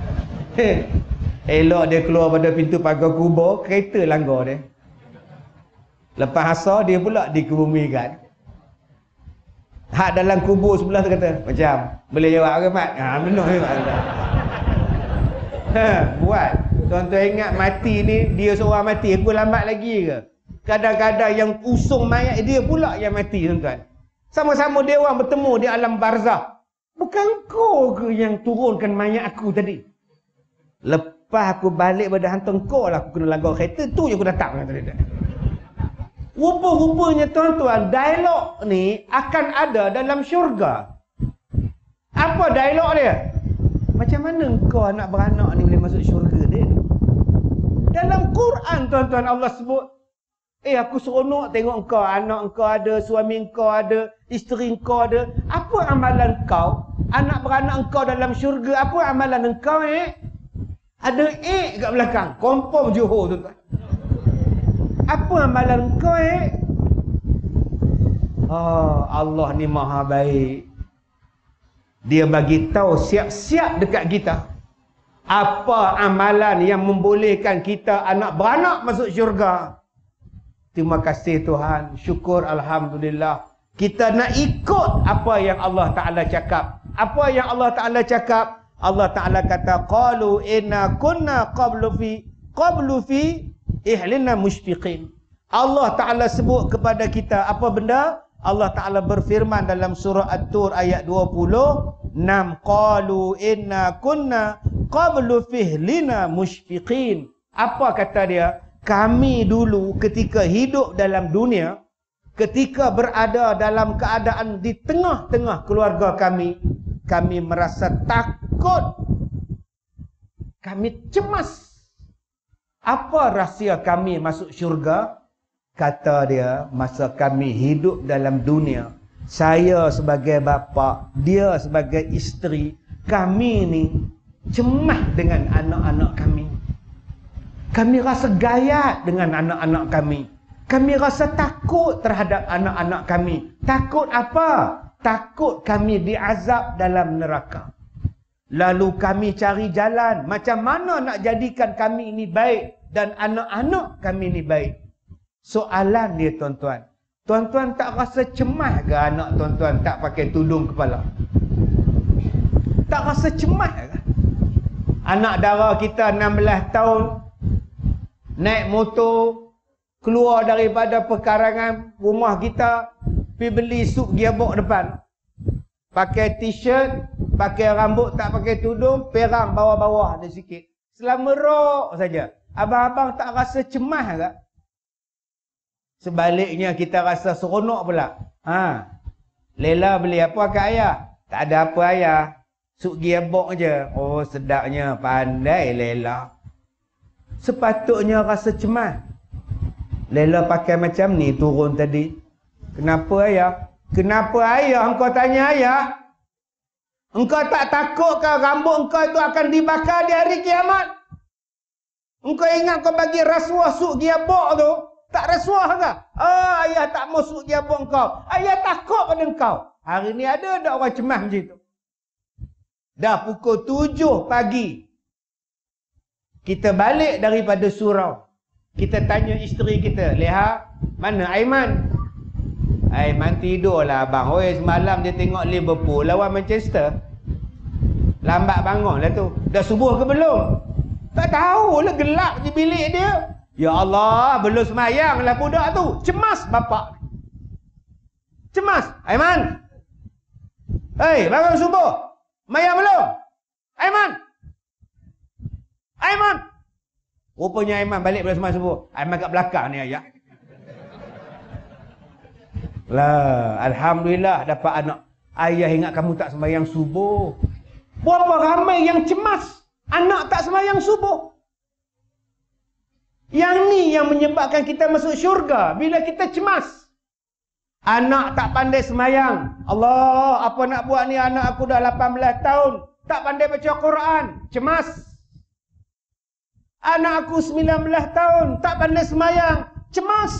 Elok dia keluar pada pintu pagar kubur, kereta langgar dia. Lepas asar dia pula dikebumikan. Hak dalam kubur sebelah tu kata, macam boleh jawab ke Mat? Benar ke Mat? Buat. Tuan-tuan ingat mati ni, dia seorang mati, aku lambat lagi ke? Kadang-kadang yang usung mayat dia pula yang mati tuan-tuan. Sama-sama dia orang bertemu di alam barzakh. Bukan kau ke yang turunkan mayat aku tadi? Lepas aku balik pada hantar kau lah, aku kena langgar kereta, tu je aku datang. Rupa-rupanya tuan-tuan, dialog ni akan ada dalam syurga. Apa dialog dia? Macam mana engkau anak beranak ni boleh masuk syurga dia? Dalam Quran tuan-tuan Allah sebut, aku seronok tengok engkau, anak engkau ada, suami engkau ada, isteri engkau ada. Apa amalan engkau? Anak beranak engkau dalam syurga, apa amalan engkau Ada kat belakang, confirm Johor tuan-tuan. Apa amalan engkau Allah ni maha baik. Dia bagi tahu siap-siap dekat kita apa amalan yang membolehkan kita anak beranak masuk syurga. Terima kasih Tuhan, syukur alhamdulillah. Kita nak ikut apa yang Allah Ta'ala cakap. Apa yang Allah Ta'ala cakap? Allah Ta'ala kata, qalu inna kunna qablu fi ihlina mushfiqin. Allah Ta'ala sebut kepada kita apa benda? Allah Ta'ala berfirman dalam surah At-Tur ayat 26, qalu inna kunna qablu fi ihlina mushfiqin. Apa kata dia? Kami dulu ketika hidup dalam dunia, ketika berada dalam keadaan di tengah-tengah keluarga kami merasa takut. Kami cemas. Apa rahsia kami masuk syurga? Kata dia, masa kami hidup dalam dunia, saya sebagai bapa, dia sebagai isteri, kami ni cemas dengan anak-anak kami. Kami rasa gayat dengan anak-anak kami. Kami rasa takut terhadap anak-anak kami. Takut apa? Takut kami diazab dalam neraka. Lalu kami cari jalan. Macam mana nak jadikan kami ini baik dan anak-anak kami ini baik? Soalan dia tuan-tuan. Tuan-tuan tak rasa cemas ke anak tuan-tuan tak pakai tudung kepala? Tak rasa cemas ke? Anak dara kita 16 tahun naik motor keluar daripada pekarangan rumah kita, pergi beli sup gearbox depan. Pakai t-shirt, pakai rambut tak pakai tudung, perang bawah-bawah ada sikit. Selama rok saja. Abang-abang tak rasa cemas ke? Sebaliknya kita rasa seronok pula. Lela beli apa kat ayah? Tak ada apa ayah. Sup gearbox je. Oh sedapnya, pandai Lela. Sepatutnya rasa cemas. Lela pakai macam ni turun tadi. Kenapa ayah? Kenapa ayah? Engkau tanya ayah. Engkau tak takut ke rambut engkau itu akan dibakar di hari kiamat? Engkau ingat kau bagi rasuah sup gearbox tu? Tak rasuah ke? Ayah tak mau sup gearbox engkau. Ayah takut pada engkau. Hari ni ada tak orang cemas macam tu? Dah pukul 7 pagi. Kita balik daripada surau. Kita tanya isteri kita, Leha, mana Aiman? Aiman tidurlah abang. Oi, semalam dia tengok Liverpool lawan Manchester. Lambat bangun lah tu. Dah subuh ke belum? Tak tahu lah, gelap je bilik dia. Ya Allah, belum semayang lah budak tu. Cemas bapak. Cemas. Aiman. Hei, bangun subuh. Semayang belum? Aiman. Aiman. Rupanya Aiman balik pada semayang subuh. Aiman kat belakang ni ayah. Lah, alhamdulillah dapat anak. Ayah ingat kamu tak sembahyang subuh. Berapa ramai yang cemas anak tak sembahyang subuh. Yang ni yang menyebabkan kita masuk syurga. Bila kita cemas. Anak tak pandai sembahyang. Allah, apa nak buat ni, anak aku dah 18 tahun. Tak pandai baca Quran. Cemas. Anak aku 19 tahun. Tak pandai sembahyang. Cemas.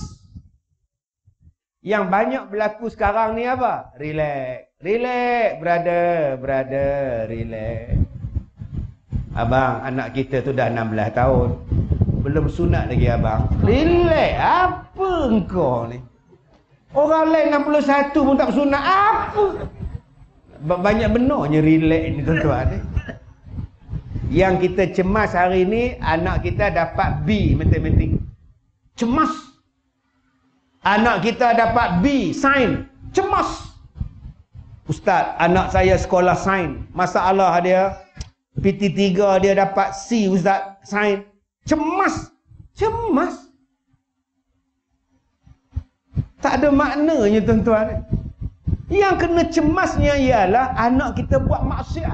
Yang banyak berlaku sekarang ni apa? Relax. Relax, brother, relax. Abang, anak kita tu dah 16 tahun. Belum sunat lagi abang. Relax, apa engkau ni? Orang lain 61 pun tak sunat. Apa? Banyak benarnya relax ni tuan-tuan. Yang kita cemas hari ni, anak kita dapat B matematik. Cemas. Anak kita dapat B, sains. Cemas. Ustaz, anak saya sekolah sains. Masalah dia, PT3 dia dapat C, Ustaz, sains. Cemas. Cemas. Tak ada maknanya tuan-tuan. Yang kena cemasnya ialah anak kita buat maksiat.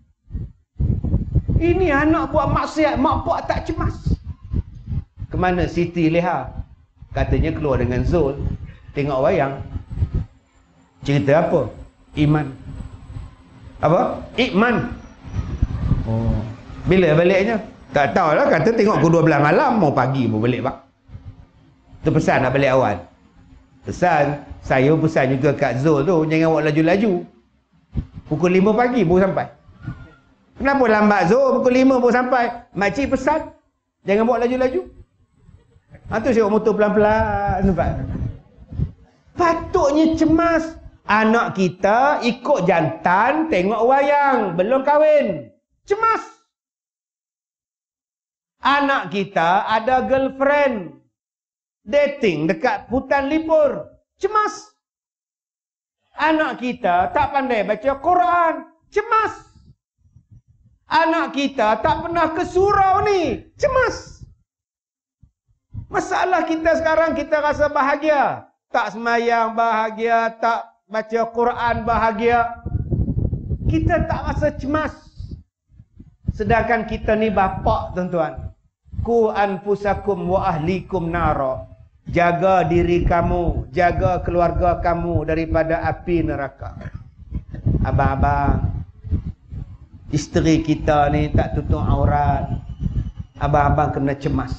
Ini anak buat maksiat, mak pak tak cemas. Kemana Siti Leha? Katanya keluar dengan Zul, tengok wayang. Cerita apa? Iman. Apa? Iman. Oh. Bila baliknya? Tak tahulah, kata tengok pukul 12 malam, mau pagi mau balik bang. Tu pesan nak balik awal. Pesan, saya pesan juga kat Zul tu, jangan buat laju-laju. Pukul 5 pagi baru sampai. Kenapa lambat Zul? Pukul 5 baru sampai. Makcik pesan, jangan buat laju-laju. Tu saya buat motor pelan-pelan sampai. Patutnya cemas. Anak kita ikut jantan tengok wayang, belum kahwin. Cemas. Anak kita ada girlfriend, dating dekat hutan lipur. Cemas. Anak kita tak pandai baca Quran. Cemas. Anak kita tak pernah ke surau ni. Cemas. Masalah kita sekarang, kita rasa bahagia. Tak semayang bahagia, tak baca Quran bahagia. Kita tak rasa cemas. Sedangkan kita ni bapak tuan-tuan. Ku anfusakum wa ahlikum nara. Jaga diri kamu, jaga keluarga kamu daripada api neraka. Abang-abang, isteri kita ni tak tutup aurat. Abang-abang kena cemas.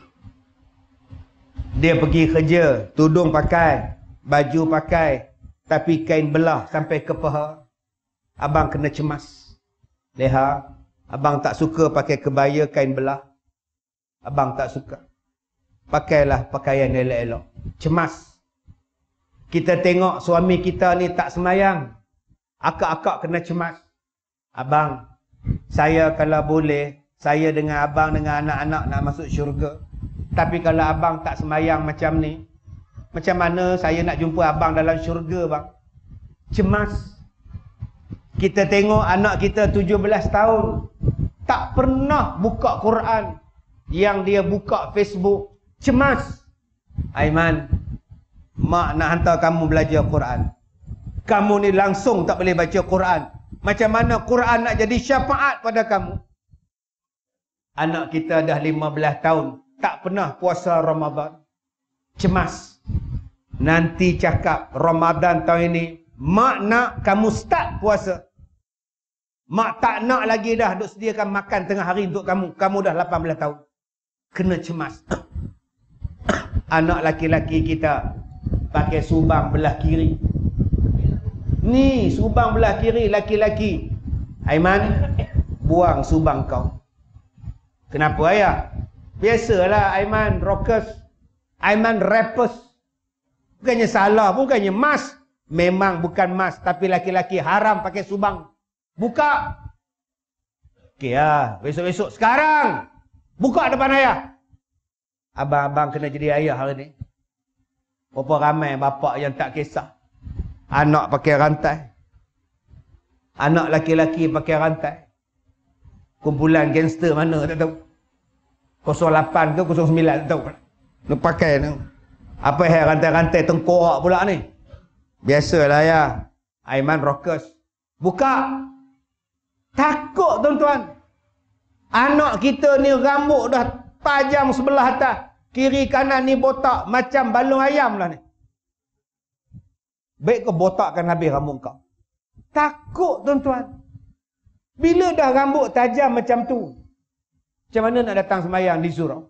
Dia pergi kerja, tudung pakai, baju pakai, tapi kain belah sampai ke paha. Abang kena cemas. Leha, abang tak suka pakai kebaya kain belah. Abang tak suka. Pakailah pakaian elok-elok. Cemas. Kita tengok suami kita ni tak semayang. Akak-akak kena cemas. Abang, saya kalau boleh, saya dengan abang dengan anak-anak nak masuk syurga. Tapi kalau abang tak semayang macam ni, macam mana saya nak jumpa abang dalam syurga bang? Cemas. Kita tengok anak kita 17 tahun, tak pernah buka Quran. Yang dia buka Facebook. Cemas. Aiman, mak nak hantar kamu belajar Quran. Kamu ni langsung tak boleh baca Quran. Macam mana Quran nak jadi syafaat pada kamu? Anak kita dah 15 tahun, tak pernah puasa Ramadan. Cemas. Nanti cakap Ramadan tahun ini, mak nak kamu start puasa. Mak tak nak lagi dah duk sediakan makan tengah hari untuk kamu. Kamu dah 18 tahun. Kena cemas. Anak laki-laki kita pakai subang belah kiri. Ni subang belah kiri laki-laki. Aiman, buang subang kau. Kenapa ayah? Biasalah Aiman rockers. Aiman rappers. Bukannya salah, bukannya mas. Memang bukan mas, tapi laki-laki haram pakai subang. Buka. Okey lah, besok-besok sekarang. Buka depan ayah. Abang-abang kena jadi ayah hari ni. Berapa ramai bapak yang tak kisah. Anak pakai rantai. Anak laki-laki pakai rantai. Kumpulan gangster mana tak tahu. 08 ke 09 tak tahu. Nak pakai ni. Apa yang rantai-rantai tengkorak pula ni. Biasalah ya. Aiman rockers. Buka. Takut tuan-tuan. Anak kita ni rambut dah tajam sebelah atas. Kiri kanan ni botak. Macam balung ayam lah ni. Baik kau botakkan habis rambut kau. Takut tuan-tuan. Bila dah rambut tajam macam tu, macam mana nak datang semayang di surau?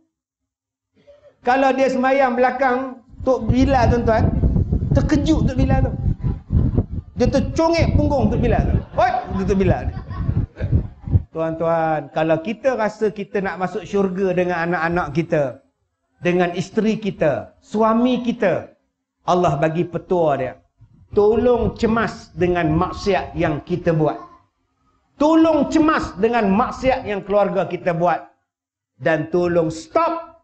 Kalau dia semayang belakang Tok Bilal tuan-tuan, terkejut Tok Bilal tu. Dia tercongek punggung Tok Bilal tu. Oi, Tok Bilal ni. Tuan-tuan, kalau kita rasa kita nak masuk syurga dengan anak-anak kita, dengan isteri kita, suami kita, Allah bagi petua dia. Tolong cemas dengan maksiat yang kita buat. Tolong cemas dengan maksiat yang keluarga kita buat. Dan tolong stop.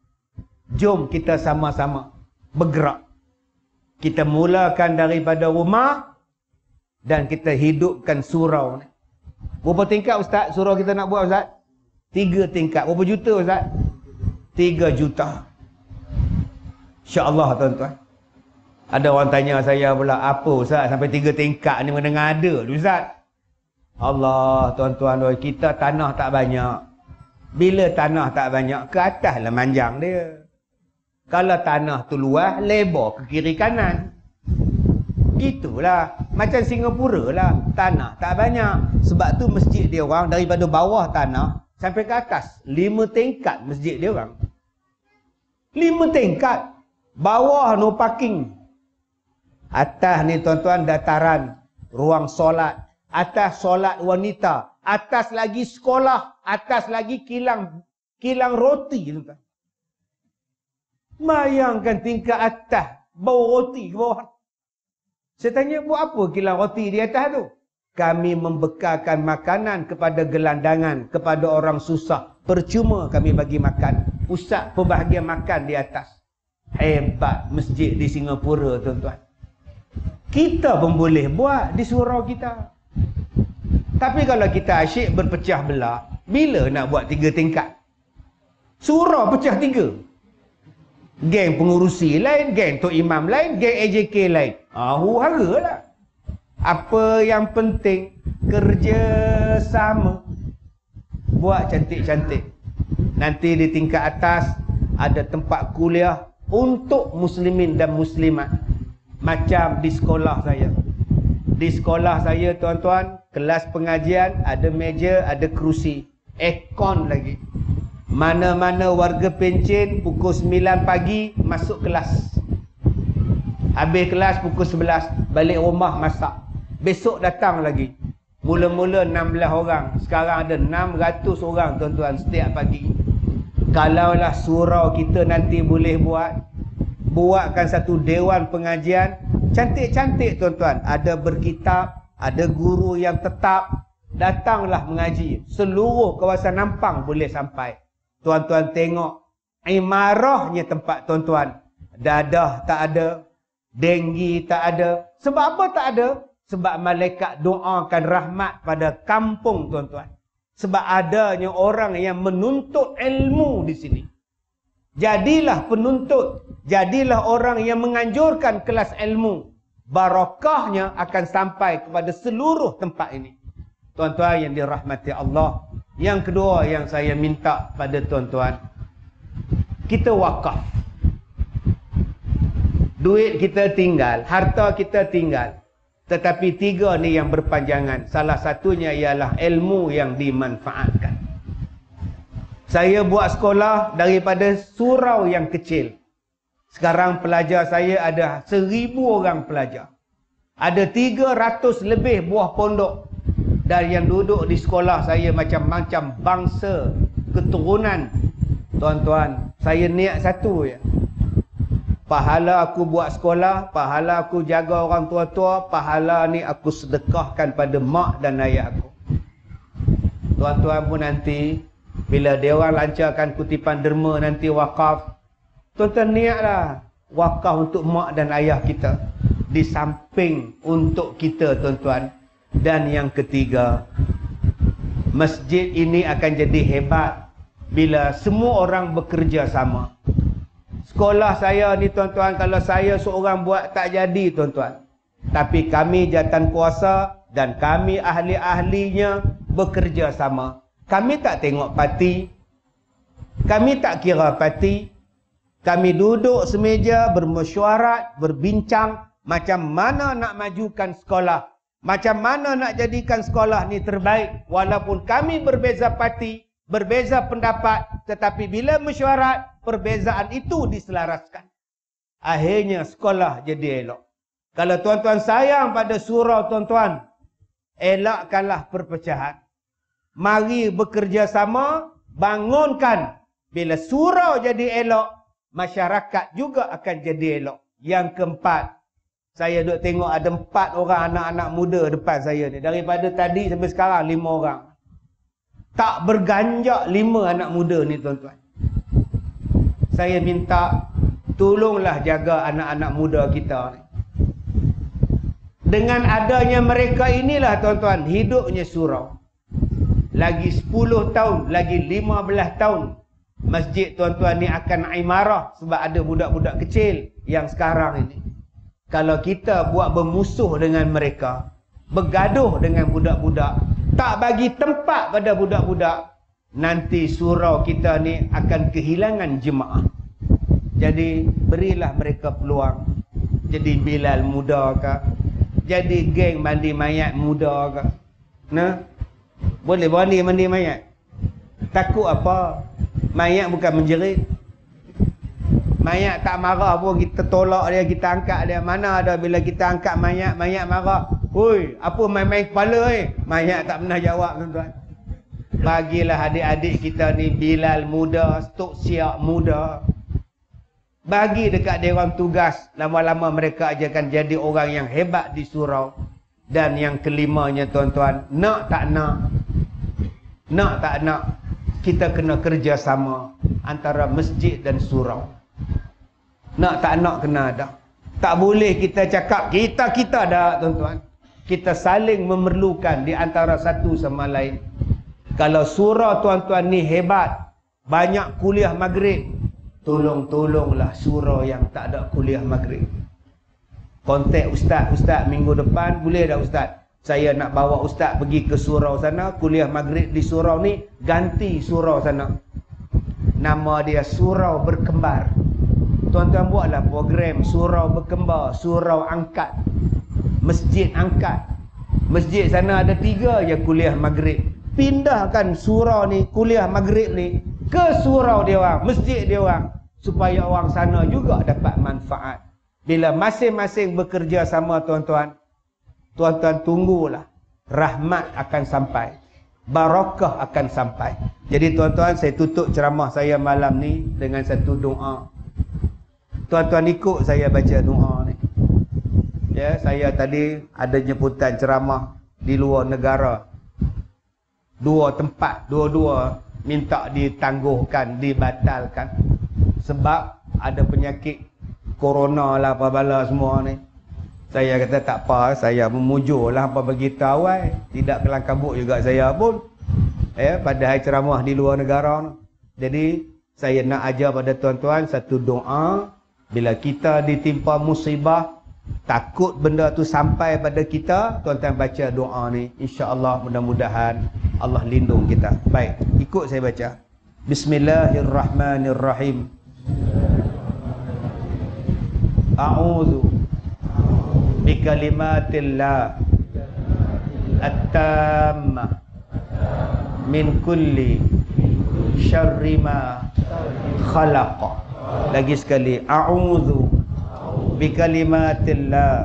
Jom kita sama-sama bergerak. Kita mulakan daripada rumah dan kita hidupkan surau ni. Berapa tingkat Ustaz surau kita nak buat Ustaz? 3 tingkat. Berapa juta Ustaz? 3 juta. InsyaAllah tuan-tuan. Ada orang tanya saya pula, apa Ustaz sampai 3 tingkat ni mana ada Ustaz? Allah, tuan-tuan, kita tanah tak banyak. Bila tanah tak banyak, ke atas lah manjang dia. Kalau tanah tu luas, lebar ke kiri kanan. Gitulah. Macam Singapura lah. Tanah tak banyak. Sebab tu masjid dia orang daripada bawah tanah sampai ke atas. 5 tingkat masjid dia orang. 5 tingkat. Bawah no parking. Atas ni tuan-tuan dataran. Ruang solat. Atas solat wanita. Atas lagi sekolah. Atas lagi kilang roti. Tuan-tuan. Bayangkan tingkat atas. Bau roti ke bawah. Saya tanya, buat apa kilang roti di atas tu? Kami membekalkan makanan kepada gelandangan. Kepada orang susah. Percuma kami bagi makan. Pusat pembahagian makan di atas. Hebat masjid di Singapura tuan-tuan. Kita pun boleh buat di surau kita. Tapi kalau kita asyik berpecah belah, bila nak buat 3 tingkat? Surau pecah 3. Geng pengurusi lain, geng Tok Imam lain, geng AJK lain. Huru-hara lah. Apa yang penting, kerjasama. Buat cantik-cantik. Nanti di tingkat atas, ada tempat kuliah untuk muslimin dan muslimat. Macam di sekolah saya. Di sekolah saya tuan-tuan, kelas pengajian, ada meja, ada kerusi. Aircon lagi. Mana-mana warga Pencen, pukul 9 pagi, masuk kelas. Habis kelas pukul 11, balik rumah masak. Besok datang lagi. Mula-mula 16 orang. Sekarang ada 600 orang tuan-tuan setiap pagi. Kalaulah surau kita nanti boleh buatkan satu dewan pengajian cantik-cantik tuan-tuan. Ada berkitab, ada guru yang tetap. Datanglah mengaji. Seluruh kawasan Nampang boleh sampai. Tuan-tuan tengok imarahnya tempat tuan-tuan. Dadah tak ada, denggi tak ada. Sebab apa tak ada? Sebab malaikat doakan rahmat pada kampung tuan-tuan. Sebab adanya orang yang menuntut ilmu di sini. Jadilah penuntut. Jadilah orang yang menganjurkan kelas ilmu. Barakahnya akan sampai kepada seluruh tempat ini. Tuan-tuan yang dirahmati Allah. Yang kedua yang saya minta pada tuan-tuan. Kita wakaf. Duit kita tinggal. Harta kita tinggal. Tetapi 3 ni yang berpanjangan. Salah satunya ialah ilmu yang dimanfaatkan. Saya buat sekolah daripada surau yang kecil. Sekarang pelajar saya ada 1000 orang pelajar. Ada 300 lebih buah pondok. Dan yang duduk di sekolah saya macam-macam bangsa, keturunan. Tuan-tuan, saya niat satu je. Pahala aku buat sekolah, pahala aku jaga orang tua-tua, pahala ni aku sedekahkan pada mak dan ayah aku. Tuan-tuan pun nanti, bila Dewan lancarkan kutipan derma nanti wakaf, tuan-tuan niatlah wakaf untuk mak dan ayah kita. Di samping untuk kita tuan-tuan. Dan yang ketiga, masjid ini akan jadi hebat bila semua orang bekerja sama. Sekolah saya ni tuan-tuan, kalau saya seorang buat tak jadi tuan-tuan. Tapi kami jawatan kuasa dan kami ahli-ahlinya bekerja sama. Kami tak tengok parti. Kami tak kira parti. Kami duduk semeja bermesyuarat, berbincang macam mana nak majukan sekolah. Macam mana nak jadikan sekolah ni terbaik. Walaupun kami berbeza parti, berbeza pendapat, tetapi bila mesyuarat, perbezaan itu diselaraskan. Akhirnya sekolah jadi elok. Kalau tuan-tuan sayang pada surau tuan-tuan, elakkanlah perpecahan. Mari bekerja sama, bangunkan. Bila surau jadi elok, masyarakat juga akan jadi elok. Yang keempat, saya duk tengok ada 4 orang anak-anak muda depan saya ni. Daripada tadi sampai sekarang 5 orang. Tak berganjak 5 anak muda ni tuan-tuan. Saya minta tolonglah jaga anak-anak muda kita ni. Dengan adanya mereka inilah tuan-tuan, hidupnya surau. Lagi 10 tahun, lagi 15 tahun, masjid tuan-tuan ni akan imarah sebab ada budak-budak kecil yang sekarang ini. Kalau kita buat bermusuh dengan mereka, bergaduh dengan budak-budak, tak bagi tempat pada budak-budak, nanti surau kita ni akan kehilangan jemaah. Jadi berilah mereka peluang. Jadi Bilal muda ke, jadi geng mandi mayat muda ke. Nah, boleh mandi mayat. Takut apa? Mayat bukan menjerit. Mayat tak marah pun kita tolak dia, kita angkat dia. Mana ada bila kita angkat mayat, mayat marah. Oi, apa main-main kepala Mayat tak pernah jawab, tuan-tuan. Bagilah adik-adik kita ni Bilal muda, Stok Siap muda. Bagi dekat dia orang tugas. Lama-lama mereka akan jadi orang yang hebat di surau. Dan yang kelimanya, tuan-tuan, nak tak nak, kita kena kerjasama antara masjid dan surau. Nak tak nak kena ada. Tak boleh kita cakap kita dah, tuan-tuan. Kita saling memerlukan di antara satu sama lain. Kalau surau tuan-tuan ni hebat, banyak kuliah maghrib, tolonglah surau yang tak ada kuliah maghrib. Kontak ustaz minggu depan, boleh tak ustaz? Saya nak bawa ustaz pergi ke surau sana, kuliah maghrib di surau ni, ganti surau sana. Nama dia Surau Berkembar. Tuan-tuan buatlah program surau berkembar, surau angkat, masjid angkat. Masjid sana ada 3 je kuliah maghrib. Pindahkan surau ni, kuliah maghrib ni, ke surau dia orang, masjid dia orang, supaya orang sana juga dapat manfaat. Bila masing-masing bekerja sama, tuan-tuan, tuan-tuan tunggulah, rahmat akan sampai, barakah akan sampai. Jadi tuan-tuan, saya tutup ceramah saya malam ni dengan satu doa. Tuan-tuan ikut saya baca doa ni. Ya, saya tadi ada jemputan ceramah di luar negara. 2 tempat, dua-dua minta ditangguhkan, dibatalkan. Sebab ada penyakit corona lah, apa bala semua ni. Saya kata tak apa, saya memujur lah apa begitu awal. Tidak kelang kabut juga saya pun. Pada hari ceramah di luar negara ni. Jadi saya nak ajar pada tuan-tuan satu doa. Bila kita ditimpa musibah, takut benda tu sampai pada kita, tuan-tuan baca doa ni. InsyaAllah mudah-mudahan Allah lindung kita. Baik, ikut saya baca. Bismillahirrahmanirrahim. A'udzu bikalimatillah at-tammah min kulli syarri ma khalaqa. Lagi sekali, a'udzu bikalimatillah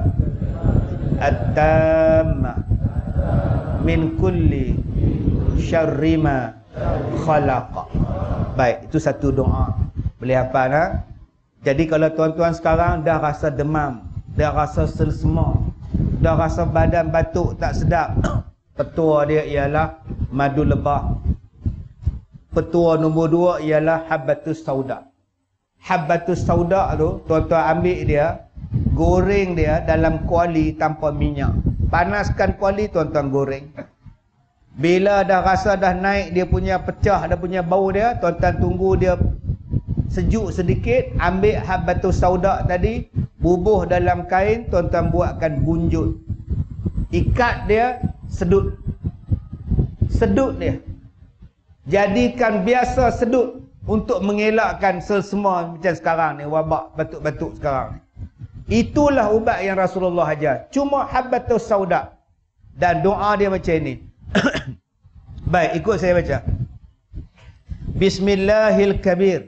at-tammah min kulli syarri ma khalaqa. Baik, itu satu doa. Boleh hafal ha? Jadi kalau tuan-tuan sekarang dah rasa demam, dah rasa selsema, dah rasa badan batuk tak sedap, petua dia ialah madu lebah. Petua nombor 2 ialah habbatus sauda. Habbatus sauda tu, tuan-tuan ambil dia, goreng dia dalam kuali tanpa minyak. Panaskan kuali, tuan-tuan goreng. Bila dah rasa dah naik dia punya pecah, dah punya bau dia, tuan-tuan tunggu dia sejuk sedikit, ambil habbatus sauda tadi, bubuh dalam kain, tuan-tuan buatkan bunjut. Ikat dia, sedut. Sedut dia. Jadikan biasa sedut untuk mengelakkan selsema macam sekarang ni, wabak batuk-batuk sekarang ni. Itulah ubat yang Rasulullah ajar. Cuma habbatus sauda. Dan doa dia macam ni. Baik, ikut saya baca. Bismillahil kabir.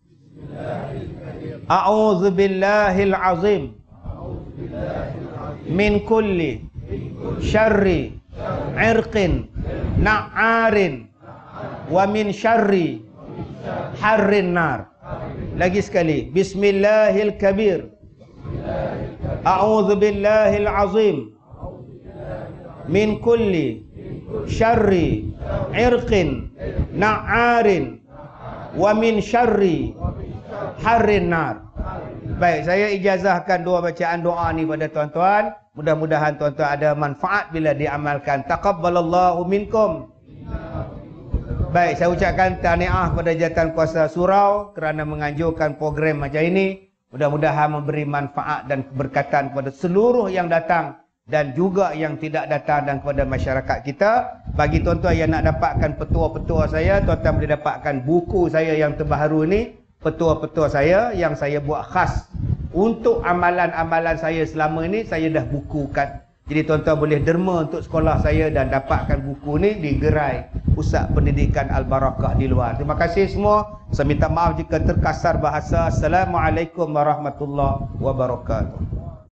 A'udzu billahil azim. Min kulli syarri irqin na'arin wa min syarri harrin nar. Lagi sekali. Bismillahil kabir. A'udzu billahil azim. Min kulli syarri irqin na'arin wa min syarri harrin nar. Baik, saya ijazahkan 2 bacaan doa ni pada tuan-tuan. Mudah-mudahan tuan-tuan ada manfaat bila diamalkan. Taqabbalallahu minkum. Baik, saya ucapkan tahniah kepada Jabatan Kuasa Surau kerana menganjurkan program macam ini. Mudah-mudahan memberi manfaat dan keberkatan kepada seluruh yang datang dan juga yang tidak datang dan kepada masyarakat kita. Bagi tuan-tuan yang nak dapatkan petua-petua saya, tuan-tuan boleh dapatkan buku saya yang terbaru ni, petua-petua saya yang saya buat khas untuk amalan-amalan saya selama ini, saya dah bukukan. Jadi tuan-tuan boleh derma untuk sekolah saya dan dapatkan buku ni di gerai Pusat Pendidikan Al-Barakah di luar. Terima kasih semua. Saya minta maaf jika terkasar bahasa. Assalamualaikum warahmatullahi wabarakatuh.